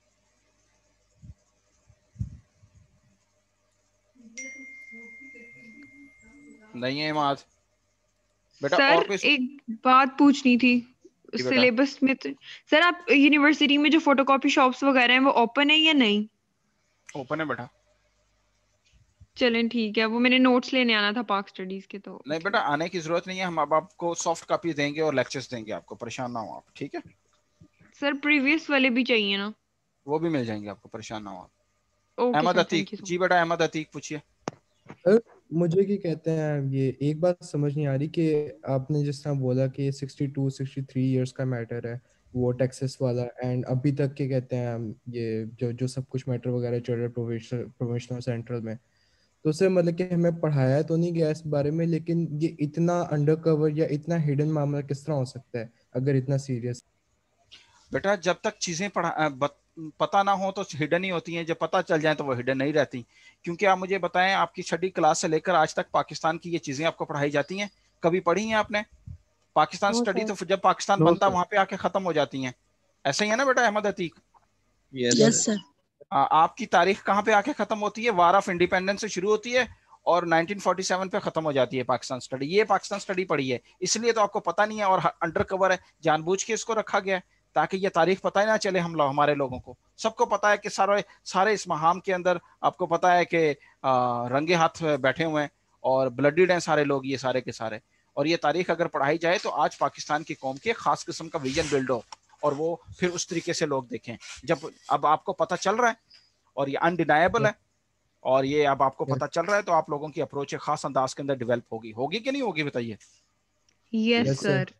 नहीं है इमाद बेटा। सर और कोई एक बात पूछनी थी सिलेबस में तो, सर आप यूनिवर्सिटी में जो फोटोकॉपी शॉप्स वगैरह हैं वो ओपन है या नहीं? ओपन है बेटा। चलें ठीक है, वो मैंने नोट्स लेने आना था पाक स्टडीज के। तो नहीं बेटा, आने की जरूरत नहीं है, हम अब आपको सॉफ्ट कॉपी देंगे और लेक्चर्स देंगे आपको, परेशान ना हो आप। ठीक है सर, प्रीवियस वाले भी चाहिए ना? वो भी मिल जाएंगे आपको, परेशान ना हो आप। Okay Ahmed sir, Atiq. Thank you. जी बेटा, अहमद अतीक पूछिए। मुझे क्या कहते हैं, ये एक बात समझ नहीं आ रही कि आपने जिस तरह बोला कि 62-63 इयर्स का मैटर है वो टेक्सास वाला, एंड अभी तक के कहते हैं ये जो जो सब कुछ मैटर वगैरह चल रहा है प्रोविंशनल सेंट्रल में, तो सर मतलब कि हमें पढ़ाया तो नहीं गया इस बारे में, लेकिन ये इतना अंडरकवर या इतना हिडन मामला किस तरह हो सकता है अगर इतना सीरियस? बेटा जब तक चीजें पता ना हो तो हिडन ही होती हैं, जब पता चल जाए तो वो हिडन नहीं रहती। क्योंकि आप मुझे बताएं, आपकी छठी क्लास से लेकर आज तक पाकिस्तान की ये चीजें आपको पढ़ाई जाती हैं? कभी पढ़ी हैं आपने? पाकिस्तान स्टडी तो जब पाकिस्तान बनता वहां पे आके खत्म हो जाती हैं। ऐसा ही है ना बेटा अहमद अतीक? Yes sir. आपकी तारीख कहाँ पे आके खत्म होती है? वार ऑफ इंडिपेंडेंस से शुरू होती है और 1947 पे खत्म हो जाती है पाकिस्तान स्टडी। ये पाकिस्तान स्टडी पढ़ी है, इसलिए तो आपको पता नहीं है और अंडर कवर है, जानबूझ के इसको रखा गया है ताकि ये तारीख पता ही ना चले हमारे लोगों को। सबको पता है कि सारे इस महाम के अंदर आपको पता है कि रंगे हाथ बैठे हुए हैं और ब्लडेड हैं सारे लोग, ये सारे के सारे। और ये तारीख अगर पढ़ाई जाए तो आज पाकिस्तान की कौम के खास किस्म का विजन बिल्ड हो और वो फिर उस तरीके से लोग देखें। जब अब आपको पता चल रहा है और ये अनडिनायबल है और ये अब आपको पता चल रहा है तो आप लोगों की अप्रोच खास अंदाज के अंदर डेवलप होगी कि नहीं होगी, बताइए? Yes sir.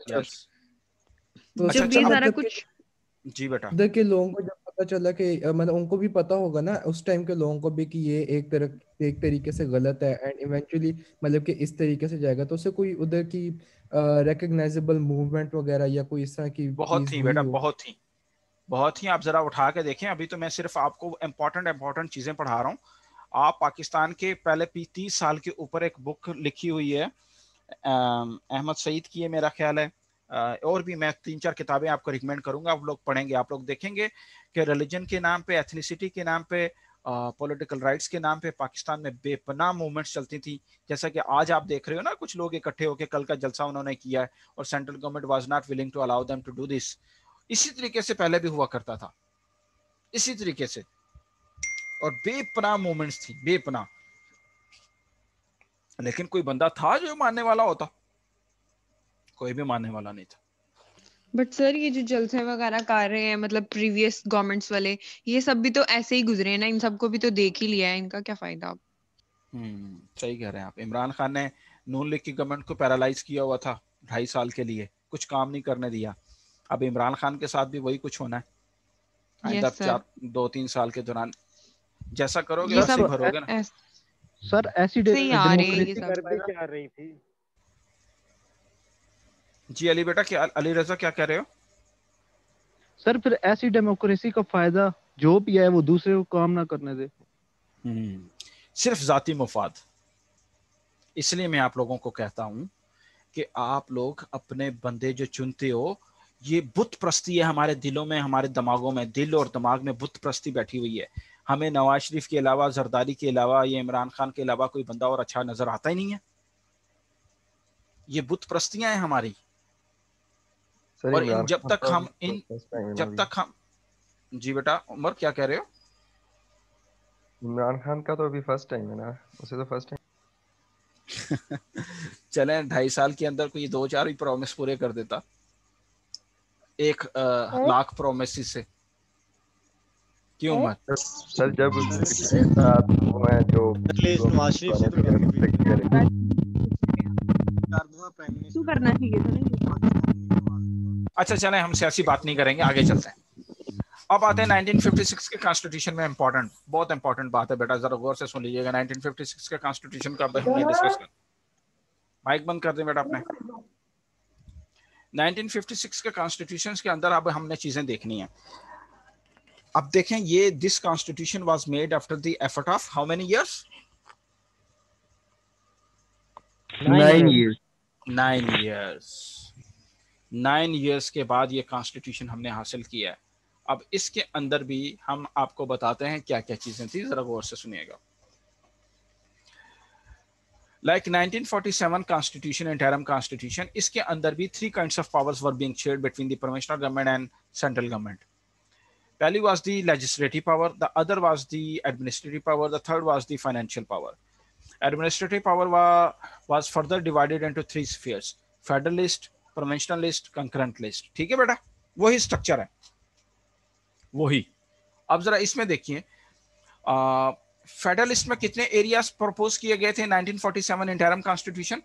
तो जब ये सारा कुछ जी बेटा इधर के लोगों को जब पता चला कि मतलब उनको भी पता होगा ना उस टाइम के लोगों को भी कि ये एक तरीके से गलत है एंड इवेंचुअली मतलब कि इस तरीके से जाएगा, तो उससे कोई उधर की रिकॉग्नाइजेबल मूवमेंट वगैरह या कोई इस तरह की बहुत ही बेटा बहुत ही आप जरा उठा के देखें। अभी तो मैं सिर्फ आपको इम्पोर्टेंट चीजें पढ़ा रहा हूँ। आप पाकिस्तान के पहले 30 साल के ऊपर एक बुक लिखी हुई है अहमद सईद की है मेरा ख्याल है, और भी मैं 3-4 किताबें आपको रिकमेंड करूंगा, आप लोग पढ़ेंगे। आप लोग देखेंगे कि रिलीजन के नाम पे, एथनिसिटी के नाम पे, पॉलिटिकल राइट्स के नाम पे पाकिस्तान में बेपनाह मूवमेंट्स चलती थी। जैसा कि आज आप देख रहे हो ना, कुछ लोग इकट्ठे होकर कल का जलसा उन्होंने किया है और central government was not willing to allow them to do this. इसी तरीके से पहले भी हुआ करता था, इसी तरीके से, और बेपनाह मूवमेंट्स थी, बेपनाह। लेकिन कोई बंदा था जो मानने वाला होता? कोई भी मानने वाला नहीं था। बट सर ये जो जलसे वगैरह कर रहे हैं मतलब प्रीवियस गवर्नमेंट्स वाले, ये सब भी तो ऐसे ही गुजरे हैं ना, इन सबको भी तो देख ही लिया है, इनका क्या फायदा? सही कह रहे हैं आप। इमरान खान ने नून लीग की गवर्नमेंट को पैरालाइज किया हुआ था 2.5 साल के लिए, कुछ काम नहीं करने दिया। अब इमरान खान के साथ भी वही कुछ होना है। आइंदा 2-3 साल के दौरान जैसा करोगे वैसे भरोगे ना। सर ऐसी डेमोक्रेसी कर भी क्या रही थी? जी अली बेटा, क्या अली रजा क्या कह रहे हो? सर फिर ऐसी डेमोक्रेसी का फायदा जो भी है वो दूसरे को काम ना करने दे। सिर्फ जाती मुफाद। इसलिए मैं आप लोगों को कहता हूं कि आप लोग अपने बंदे जो चुनते हो, ये बुत प्रस्ती है हमारे दिलों में, हमारे दिमागों में, दिल और दिमाग में बुत प्रस्ती बैठी हुई है। हमें नवाज शरीफ के अलावा, जरदारी के अलावा, ये इमरान खान के अलावा कोई बंदा और अच्छा नजर आता ही नहीं है। ये बुत प्रस्तियां हैं हमारी। और जब तक हम जी बेटा उमर क्या कह रहे हो? इमरान खान का तो अभी फर्स्ट टाइम है ना, उसे तो फर्स्ट टाइम चले 2.5 साल के अंदर कोई 2-4 ही प्रॉमिस पूरे कर देता, 1 लाख प्रोमिस से। क्यों मत सर? जब वो है जो करना चाहिए। अच्छा चलें, हम सियासी बात नहीं करेंगे, आगे चलते हैं। अब आते हैं 1956 के कॉन्स्टिट्यूशन में। बहुत इंपॉर्टेंट बात है बेटा, जरा गौर से सुन लीजिएगा। 1956 के कॉन्स्टिट्यूशन का हमने डिस्कस कर। माइक बंद कर दें बेटा अपने। 1956 के कॉन्स्टिट्यूशन के अंदर अब हमने चीजें देखनी है। अब देखें, ये this constitution was made after the effort of how many years? 9 years के बाद ये कॉन्स्टिट्यूशन हमने हासिल किया है। अब इसके अंदर भी हम आपको बताते हैं क्या क्या चीजें थी, जरा गौर से सुनिएगा। Like 1947 Constitution, interim Constitution, इसके अंदर भी 3 kinds of powers were being shared between the provincial government and central government. पहली was the legislative power, the other was the administrative power, the third was the financial power. Administrative power was further divided into 3 spheres: federalist, provincialist, concurrent list. ठीक है बेटा, वही structure है, वही। अब जरा इसमें देखिए, फेडरलिस्ट में कितने एरियाज प्रपोज किए गए थे 1947 इंटरम कॉन्स्टिट्यूशन?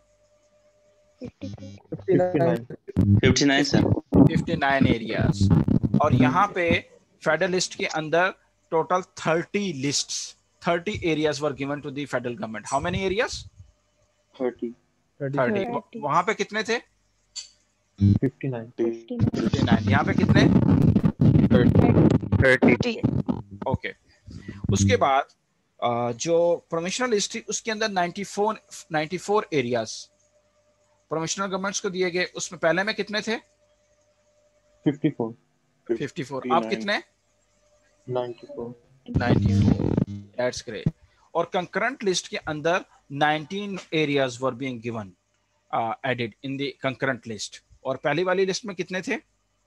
59 सर। 59 एरियाज। और यहाँ पे फेडरलिस्ट के अंदर total 30 lists, 30 areas were given to the federal government. How many areas? 30. 30. वहां पे कितने थे? 59. यहाँ पे कितने? 30. ओके। उसके बाद जो प्रोविंशियल लिस्ट थी उसके अंदर 94 एरियाज प्रोविंशियल गवर्नमेंट्स को दिए गए। उसमें पहले में कितने थे? 54। आप कितने? 94। That's great. और कंकरेंट लिस्ट के अंदर 19 areas were being given added in the concurrent list. और पहली वाली लिस्ट में कितने थे?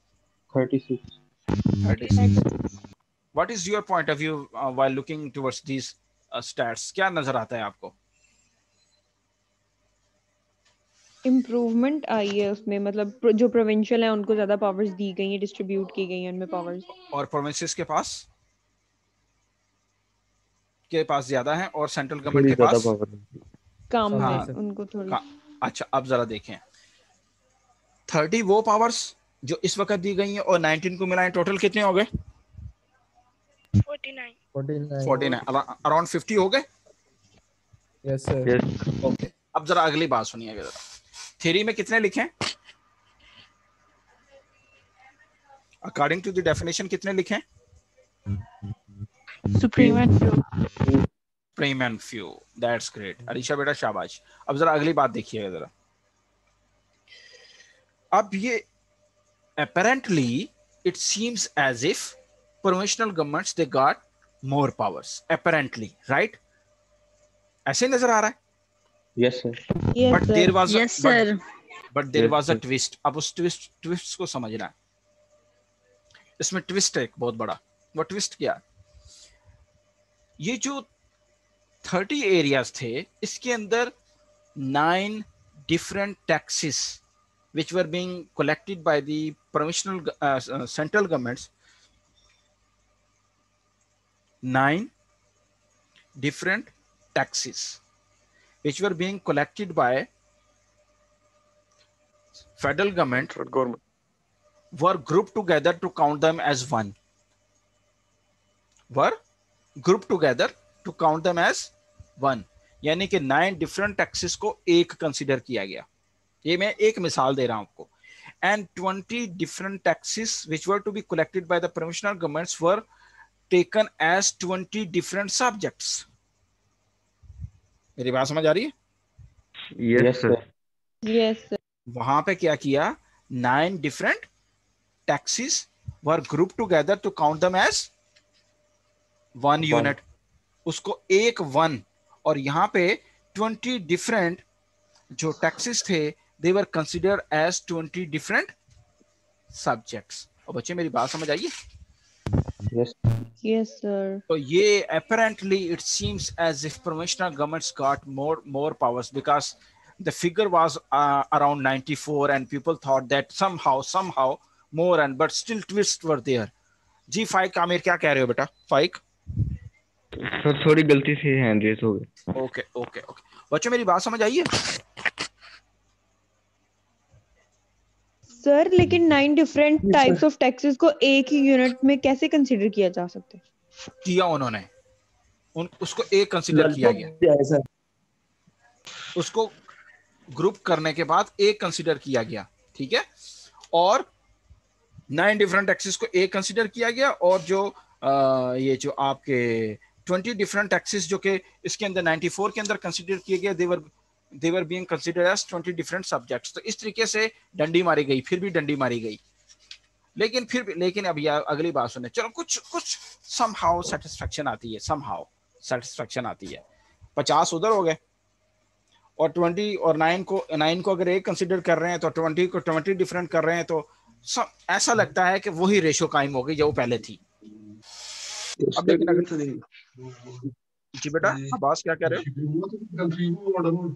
36। What is your point of view while looking towards these stats? क्या नजर आता है आपको? इम्प्रूवमेंट आई है उसमें, मतलब जो प्रोविंशियल है उनको ज्यादा पावर्स दी गई हैं, डिस्ट्रीब्यूट की गई हैं उनमें पावर्स। और प्रोविंसेस के पास ज्यादा है और सेंट्रल गवर्नमेंट के पास कम है, उनको थोड़ी। अच्छा, अब जरा देखें 30 वो पावर्स जो इस वक्त दी गई हैं और 19 को मिलाएं टोटल कितने हो गए? 49 अराउंड 50 हो गए। Yes sir. ओके, अब जरा अगली बात सुनिएगा जरा। थ्योरी में कितने लिखें? अकॉर्डिंग टू द डेफिनेशन कितने लिखें? Supreme and few. That's great Areesha बेटा, शाबाश। अब जरा अगली बात देखिएगा जरा। अब ये apparently it seems as if provincial governments they got more powers apparently, right? ऐसे नजर आ रहा है। Yes sir. But there was yes sir. But there was a twist. अब उस twist को समझना है। इसमें twist है एक बहुत बड़ा। वो twist क्या? ये जो 30 एरियाज थे इसके अंदर 9 different taxes which were being collected by the provincial central governments. 9 different taxes which were being collected by federal government were grouped together to count them as one. यानी कि 9 different taxes को एक consider किया गया। ये मैं एक मिसाल दे रहा हूं आपको। And 20 different taxes which were to be collected by the provincial governments were taken as 20 different subjects. मेरी बात समझ आ रही है? Yes sir. Yes sir. वहां पे क्या किया? 9 different taxes were grouped together to count them as one unit. उसको एक one, और यहाँ पे 20 different जो taxes थे they were considered as 20 different subjects. और बच्चे मेरी बात समझ आइए? Yes sir. तो ये apparently it seems as if provincial governments got more powers because the figure was around 94 and people thought that somehow more, and but still twists were there. जी फाइक आमिर क्या कह रहे हो बेटा? फाइक सर थोड़ी गलती से हैंड रेज हो गई। ओके बच्चों मेरी बात समझ आई है? सर लेकिन 9 डिफरेंट टाइप्स ऑफ टैक्सेस को एक ही यूनिट में कैसे कंसीडर किया जा सकता है? किया उन्होंने, उसको एक कंसीडर किया गया। उसको ग्रुप करने के बाद एक कंसीडर किया गया, ठीक है। और 9 डिफरेंट टैक्सेस को एक कंसीडर किया गया, और जो ये जो आपके 20 डिफरेंट टैक्सेस जो कि इसके अंदर 94 के अंदर कंसीडर किए गए, they were being considered as 20 different subjects. तो इस तरीके से डंडी मारी गई, फिर भी डंडी मारी गई। लेकिन अब यह अगली बात सुने, चलो कुछ somehow satisfaction आती है, 50 उधर हो गए, और 20 और 9 को अगर एक कंसीडर कर रहे हैं तो 20 को 20 डिफरेंट कर रहे हैं, तो ऐसा लगता है कि वही रेशो कायम हो गई जो पहले थी। अब लेकिन अगर जी बेटा अब्बास क्या कह रहे हो?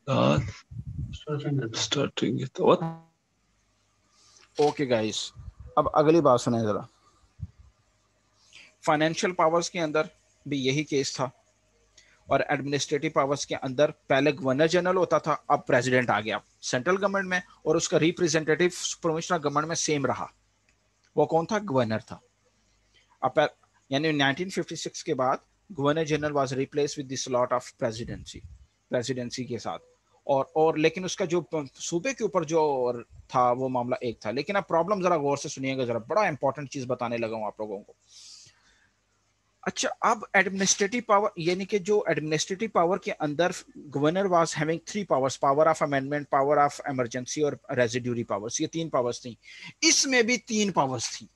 ओके गाइस, अब अगली बात सुने जरा। फाइनेंशियल पावर्स के अंदर भी यही केस था, और एडमिनिस्ट्रेटिव पावर्स के अंदर पहले गवर्नर जनरल होता था, अब प्रेसिडेंट आ गया सेंट्रल गवर्नमेंट में, और उसका रिप्रेजेंटेटिव प्रोविंशियल गवर्नमेंट में सेम रहा। वो कौन था? गवर्नर था। अब यानी 1956 के बाद governor general was replace with the slot of presidency के साथ, और लेकिन उसका जो सूबे के ऊपर जो था वो मामला एक था। लेकिन अब प्रॉब्लम जरा गौर से सुनिएगा, जरा बड़ा इंपॉर्टेंट चीज बताने लगा हूं आप लोगों को। अच्छा, अब एडमिनिस्ट्रेटिव पावर, यानी कि जो एडमिनिस्ट्रेटिव पावर के अंदर governor was having 3 powers, power of amendment, power of emergency और रेजिड्यूरी पावर्स। ये 3 पावर्स थी। इसमें भी 3 पावर्स थी।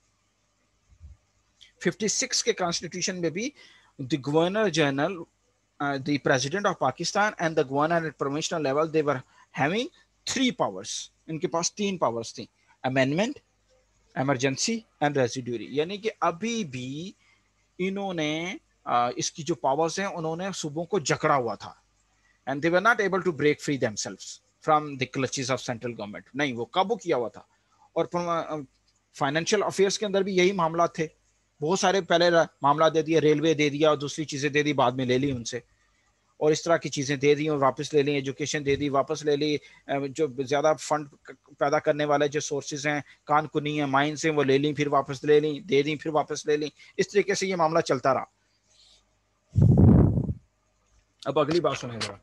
56 के कॉन्स्टिट्यूशन में भी the governor general, the president of Pakistan and the governor at provincial level, they were having 3 powers. इनके पास 3 पावर्स थी, amendment, emergency and residuary। यानी कि अभी भी इन्होंने इसकी जो पावर्स हैं उन्होंने सूबों को जकड़ा हुआ था, and they were not able to break free themselves from the clutches of central government। नहीं, वो काबू किया हुआ था। और फाइनेंशियल अफेयर्स के अंदर भी यही मामला थे। बहुत सारे पहले मामला दे दिया, रेलवे दे दिया और दूसरी चीजें दे दी, बाद में ले ली उनसे, और इस तरह की चीजें दे दी और वापस ले ली। एजुकेशन दे दी, वापस ले ली। जो ज्यादा फंड पैदा करने वाले जो सोर्सेज हैं, कान कुनी है, माइंस हैं, वो ले ली, फिर वापस ले ली, दे दी, फिर वापस ले ली। इस तरीके से ये मामला चलता रहा। अब अगली बात सुनिए जरा।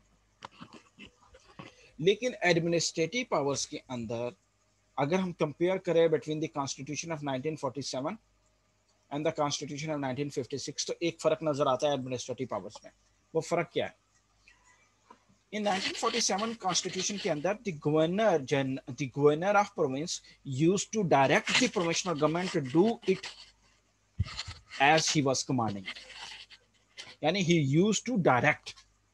लेकिन एडमिनिस्ट्रेटिव पावर्स के अंदर अगर हम कंपेयर करें between the constitution of 1947 and the constitution of 1956, तो एक फर्क नजर आता है एडमिनिस्ट्रेटिव पावर्स में। वो फर्क क्या है? इन 1947 कॉन्स्टिट्यूशन के अंदर the governor of province used to direct the provincial government to do it as he was commanding. यानी he used to direct,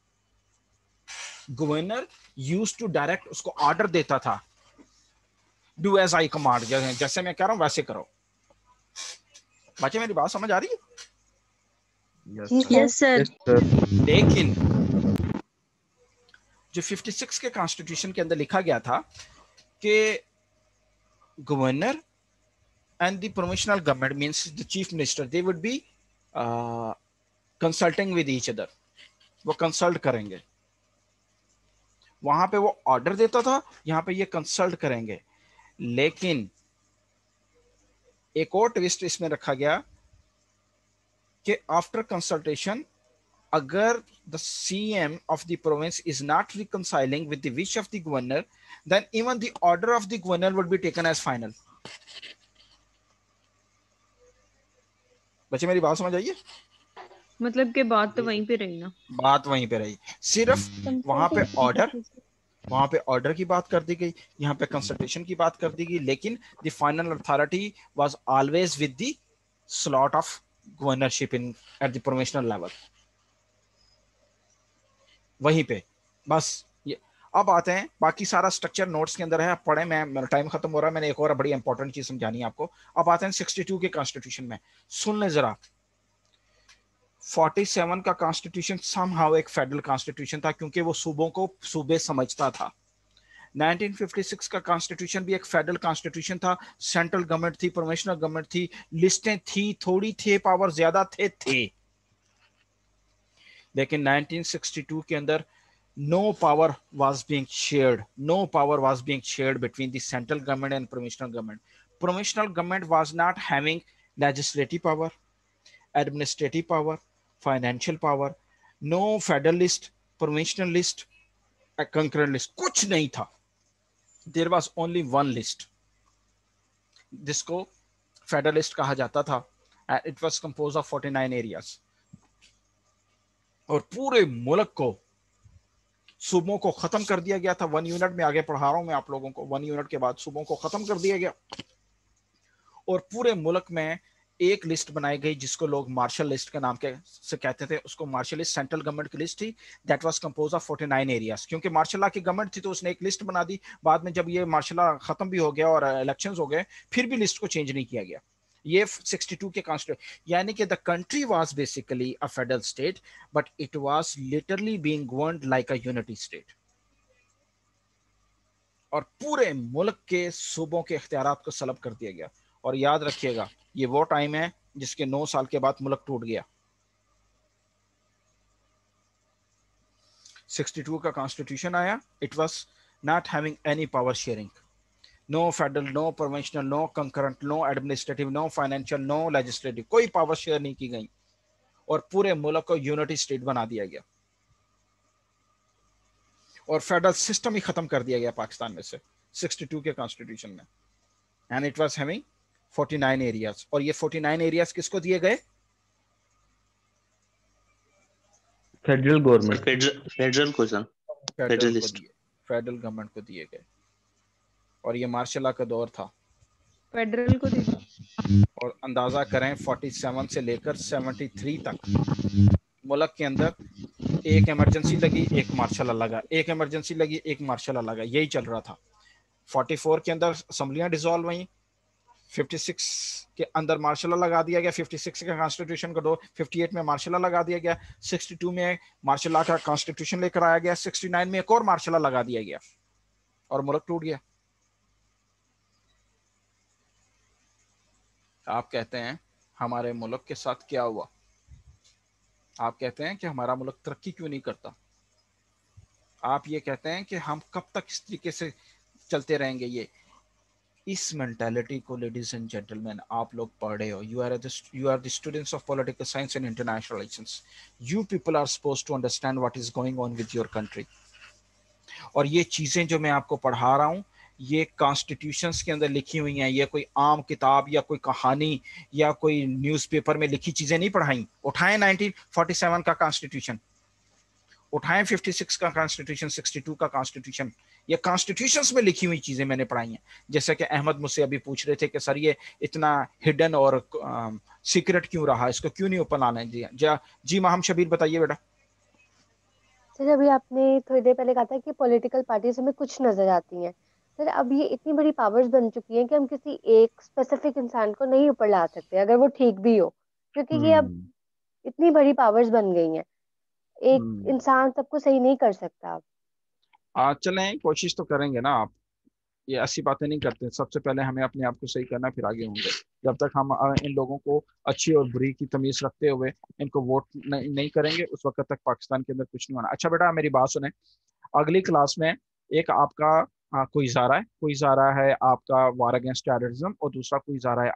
governor used to direct, उसको ऑर्डर देता था, डू एज आई कमांड, जैसे मैं कह रहा हूं वैसे करो। बच्चे मेरी बात समझ आ रही है? Yes sir. लेकिन जो 56 के कॉन्स्टिट्यूशन के अंदर लिखा गया था कि governor and the provincial government means the chief minister, they would be consulting with each other. वो कंसल्ट करेंगे। वहां पे वो ऑर्डर देता था, यहां पे ये कंसल्ट करेंगे। लेकिन एक और ट्विस्ट इसमें रखा गया कि आफ्टर कंसल्टेशन, अगर the CM of the province is not reconciling with the wish of the governor, then even the order of the governor would be taken as final। बच्चे मेरी बात समझ आई है? मतलब कि बात तो वहीं पे रही ना। बात वहीं पे रही, सिर्फ वहां पे ऑर्डर की बात कर दी गई, यहाँ पे कंसल्टेशन की बात कर दी गई, लेकिन the final authority was always with the slot of governorship in at the provincial level. वहीं पे बस ये। अब आते हैं, बाकी सारा स्ट्रक्चर नोट्स के अंदर है, पढ़े। मेरा टाइम खत्म हो रहा है, मैंने एक और बड़ी इंपॉर्टेंट चीज समझानी है आपको। अब आते हैं 62 के कॉन्स्टिट्यूशन में। सुन ले जरा। 47 का कॉन्स्टिट्यूशन समहाउ एक फेडरल कॉन्स्टिट्यूशन था, क्योंकि वो सूबों को सूबे समझता था। 1956 का कॉन्स्टिट्यूशन भी एक फेडरल कॉन्स्टिट्यूशन था। सेंट्रल गवर्नमेंट थी, प्रोविंशियल गवर्नमेंट थी, लिस्टें थी, थोड़ी थे, पावर ज्यादा थे। लेकिन 1962 के अंदर no power was being shared between the central government and provincial government. Provincial government was not having legislative power, administrative power, financial power, no federal list, provincial list, a concurrent list, कुछ नहीं था। There was only one list, जिसको federal list कहा जाता था। It was composed of 49 areas। और पूरे मुल्क को, सूबों को खत्म कर दिया गया था। 1 यूनिट में आगे पढ़ा रहा हूं मैं आप लोगों को। 1 यूनिट के बाद सूबों को खत्म कर दिया गया और पूरे मुल्क में एक लिस्ट बनाई गई, जिसको लोग मार्शल लिस्ट के नाम से कहते थे। उसको मार्शल लिस्ट सेंट्रल गवर्नमेंट की लिस्ट थी। That was composed of 49 areas. क्योंकि मार्शल लॉ की गवर्नमेंट थी तो उसने एक लिस्ट बना दी। बाद में जब ये मार्शल लॉ खत्म भी हो गया और इलेक्शंस हो गए, फिर भी लिस्ट को चेंज नहीं किया गया। ये 62 के कॉन्स्टिट्यूशन, यानी कि the country was basically a federal state, but it was literally being governed like a unity state. और पूरे मुल्क के सूबों के इख्तियारात को सलब कर दिया गया। और याद रखिएगा, ये वो टाइम है जिसके 9 साल के बाद मुल्क टूट गया। 62 का कॉन्स्टिट्यूशन आया, it was not having any power sharing. No federal, no provincial, no concurrent, no administrative, no financial, no legislative, कोई पावर शेयर नहीं की गई। और पूरे मुल्क को यूनिटी स्टेट बना दिया गया और फेडरल सिस्टम ही खत्म कर दिया गया पाकिस्तान में से 62 के कॉन्स्टिट्यूशन में। And it was having 49 areas, और ये 49 एरियाज किसको दिए गए? फेडरल गवर्नमेंट, फेडरल को सर, फेडरल गवर्नमेंट को दिए गए। और ये मार्शल लॉ का दौर था, फेडरल को दिया। और अंदाजा करें 47 से लेकर 73 तक मुल्क के अंदर एक इमरजेंसी लगी, एक मार्शल लॉ लगा, एक इमरजेंसी लगी, एक मार्शल लॉ लगा, यही चल रहा था। 44 के अंदर असम्बलियां डिसॉल्व हुई, 56 के अंदर मार्शल लॉ लगा दिया गया, 56 का कॉन्स्टिट्यूशन को दो, 58 में मार्शल लॉ लगा दिया गया, 62 में मार्शल लॉ का कॉन्स्टिट्यूशन लेकर आया गया, 69 में एक और मार्शल लॉ लगा दिया गया और मुल्क टूट गया। आप कहते हैं हमारे मुल्क के साथ क्या हुआ? आप कहते हैं कि हमारा मुल्क तरक्की क्यों नहीं करता? आप ये कहते हैं कि हम कब तक इस तरीके से चलते रहेंगे? ये इस मेंटालिटी को लेडीज एंड जेंटलमैन आप लोग पढ़े हो, you are the students of political science and international relations, you people are supposed to understand what is going on with your country. और ये चीजें जो मैं आपको पढ़ा रहा हूँ ये कॉन्स्टिट्यूशंस के अंदर लिखी हुई हैं, ये कोई आम किताब या कोई कहानी या कोई न्यूज़पेपर में लिखी चीजें नहीं पढ़ाई। उठाएं 1947 का कॉन्स्टिट्यूशन, उठाएं 56 का कॉन्स्टिट्यूशन, 62 का कॉन्स्टिट्यूशन, ये कॉन्स्टिट्यूशंस में लिखी हुई चीजें मैंने पढ़ाई हैं। जैसे कि अहमद मुझसे अभी पूछ रहे थे कि सर ये इतना हिडन और सीक्रेट क्यों रहा, इसको क्यों नहीं ओपन आने दिया? जी माहम शबीर बताइए बेटा। सर अभी आपने थोड़ी देर पहले कहा था कि पॉलिटिकल पार्टीज हमें कुछ नजर आती हैं। सर अब ये इतनी बड़ी पावर्स बन चुकी हैं कि हम किसी एक स्पेसिफिक इंसान को नहीं ऊपर ला सकते, अगर वो ठीक भी हो, क्योंकि ये अब इतनी बड़ी पावर्स बन गई हैं, एक इंसान सबको सही नहीं कर सकता। अब चलें कोशिश तो करेंगे ना। आप ये ऐसी बातें नहीं करते, सबसे पहले हमें अपने आप को सही करना, फिर आगे होंगे। जब तक हम इन लोगों को अच्छी और बुरी की तमीज रखते हुए इनको वोट नहीं करेंगे उस वक्त तक पाकिस्तान के अंदर कुछ नहीं होना। अच्छा बेटा मेरी बात सुने, अगली क्लास में एक आपका क्विज आ रहा है आपका वार अगेंस्ट टेररिज्म, और दूसरा क्विज आ रहा है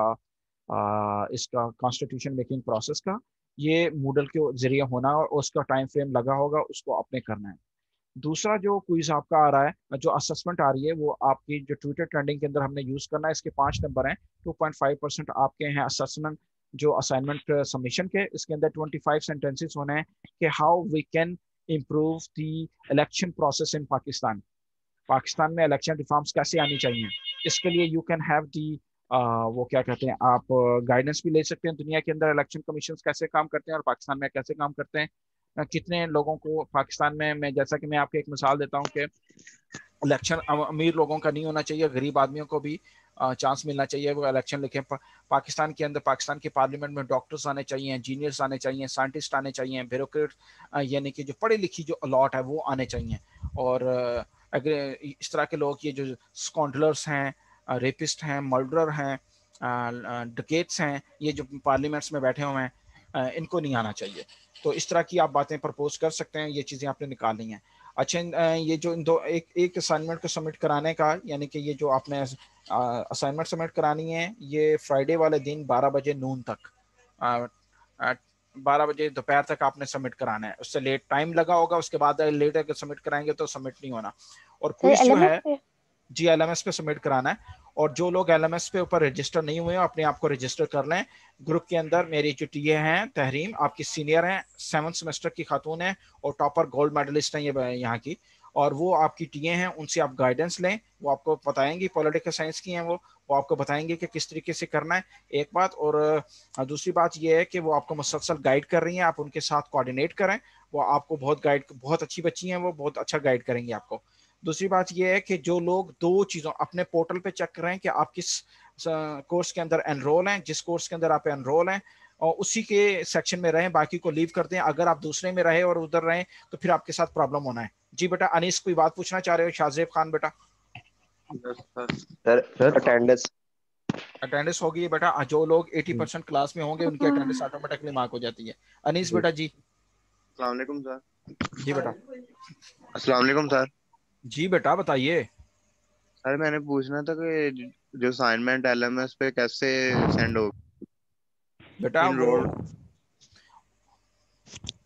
आपका इसका कॉन्स्टिट्यूशन मेकिंग प्रोसेस का। ये मूडल के जरिए होना और उसका टाइम फ्रेम लगा होगा, उसको आपने करना है। दूसरा जो क्विज आपका आ रहा है, जो असेसमेंट आ रही है, वो आपकी जो ट्विटर ट्रेंडिंग के अंदर हमने यूज करना है। इसके 5 नंबर हैं, 2.5% आपके हैं असेसमेंट जो असाइनमेंट सबमिशन के। इसके अंदर 25 सेंटेंसेस होने हैं कि how we can improve the election process in Pakistan. Pakistan में इलेक्शन रिफॉर्म्स कैसे आनी चाहिए, इसके लिए यू कैन हैव दी वो क्या कहते हैं, आप गाइडेंस भी ले सकते हैं दुनिया के अंदर इलेक्शन कमीशन कैसे काम करते हैं और पाकिस्तान में कैसे काम करते हैं। कितने लोगों को पाकिस्तान में, मैं जैसा कि मैं आपको एक मिसाल देता हूँ कि इलेक्शन अमीर लोगों का नहीं होना चाहिए, गरीब आदमियों को भी चांस मिलना चाहिए वो इलेक्शन लिखें। पाकिस्तान के अंदर पाकिस्तान के पार्लियामेंट में डॉक्टर्स आने चाहिए, इंजीनियर्स आने चाहिए, साइंटिस्ट आने चाहिए, ब्यूरोक्रेट यानी कि जो पढ़े लिखी जो अलॉट है वो आने चाहिए। और अगर इस तरह के लोग, ये जो स्कॉन्डलर्स हैं, रेपिस्ट हैं, मर्डरर हैं, डकेट्स हैं, ये जो पार्लियामेंट्स में बैठे हुए हैं, इनको नहीं आना चाहिए। तो इस तरह की आप बातें प्रपोज कर सकते हैं, ये चीज़ें आपने निकालनी हैं। अच्छा ये जो इन दो एक असाइनमेंट को सबमिट कराने का, यानी कि ये जो आपने असाइनमेंट सबमिट करानी है, ये फ्राइडे वाले दिन 12 बजे नून तक, 12 बजे दोपहर तक आपने सबमिट कराना है। उससे लेट टाइम लगा होगा, उसके बाद लेट अगर सबमिट कराएंगे तो सबमिट नहीं होना। और क्विज जो है जी LMS पे सबमिट कराना है। और जो लोग LMS पे ऊपर रजिस्टर नहीं हुए अपने आप को रजिस्टर कर लें। ग्रुप के अंदर मेरी जो टीए हैं तहरीम, आपकी सीनियर हैं, 7th सेमेस्टर की खातून है और टॉपर गोल्ड मेडलिस्ट हैं ये यहाँ की, और वो आपकी टीए हैं, उनसे आप गाइडेंस लें। वो आपको बताएंगी, पॉलिटिकल साइंस की हैं वो आपको बताएंगे कि किस तरीके से करना है, एक बात। और दूसरी बात ये है कि वो आपको मुसलसल गाइड कर रही हैं, आप उनके साथ कोऑर्डिनेट करें। वो आपको बहुत अच्छी बच्ची हैं, वो बहुत अच्छा गाइड करेंगी आपको। दूसरी बात यह है कि जो लोग दो चीज़ों अपने पोर्टल पे चेक करें कि आप किस कोर्स के अंदर एनरोल हैं, जिस कोर्स के अंदर आप एनरोल हैं और उसी के सेक्शन में रहें, बाकी को लीव कर दें। अगर आप दूसरे में रहे और उधर रहें तो फिर आपके साथ प्रॉब्लम होना है। जी बेटा अनीस कोई बात पूछना चाह रहे हो? शाहजेब खान बेटा। सर अटेंडेंस होगी बेटा, जो लोग 80% क्लास में होंगे उनकी अटेंडेंस ऑटोमेटिकली मार्क हो जाती है। अनीस बेटा जी। अस्सलाम वालेकुम सर। जी बेटा। अस्सलाम वालेकुम सर। जी बेटा बताइए। सर मैंने पूछना था कि जो असाइनमेंट LMS पे कैसे सेंड हो बेटा?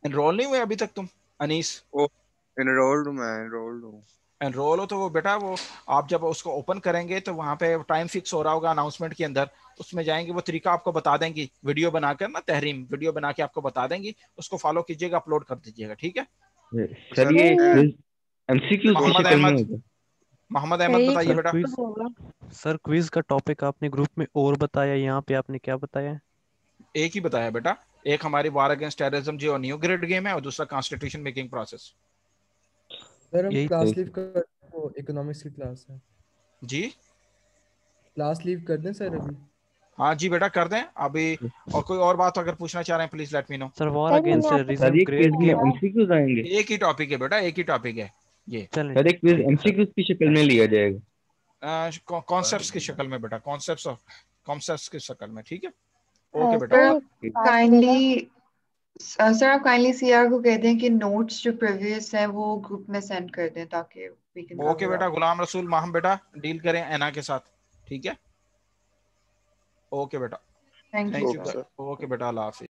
एनरोल नहीं हुए अभी तक तुम अनीस? एनरोल्ड मैं एनरोल्ड हूँ। एनरोल हो तो वो बेटा वो आप जब उसको ओपन करेंगे तो वहाँ पे टाइम फिक्स हो रहा होगा अनाउंसमेंट के अंदर, उसमें जाएंगे, वो तरीका आपको बता देंगी, वीडियो बनाकर ना, तहरीम वीडियो बना के आपको बता देंगी, उसको फॉलो कीजिएगा, अपलोड कर दीजिएगा, ठीक है? सर ये एमसीक्यू की शक्ल में होगा। मोहम्मद अहमद बताइए बेटा। सर क्विज का टॉपिक आपने ग्रुप में और बताया, यहाँ पे आपने क्या बताया? एक ही बताया बेटा, एक हमारी वार अगेंस्ट टेररिज्म जो न्यू ग्रेड गेम है और दूसरा कॉन्स्टिट्यूशन मेकिंग प्रोसेस। सर हम क्लास लीव कर, वो इकोनॉमिक्स की क्लास है जी, क्लास लीव कर दें सर अभी? हाँ जी बेटा कर दें अभी। और कोई और बात अगर पूछना चाह रहे हैं please let me know. Sir war against terrorism great game MCQs आएंगे। एक ही टॉपिक है बेटा, एक ही टॉपिक है ये। सर एक क्विज एमसीक्यूज की शक्ल में लिया जाएगा। कॉन्सेप्ट्स की शक्ल में बेटा, कॉन्सेप्ट्स की शक्ल में, ठीक है? ओके बेटा। काइंडली सर आप काइंडली सीआर को कह दें कि नोट्स जो प्रीवियस हैं वो ग्रुप में सेंड कर दें ताकि वी कैन। ओके बेटा, गुलाम रसूल माहम बेटा डील करें एना के साथ, ठीक है? ओके बेटा, थैंक यू। ओके बेटा, अल्लाह हाफिज।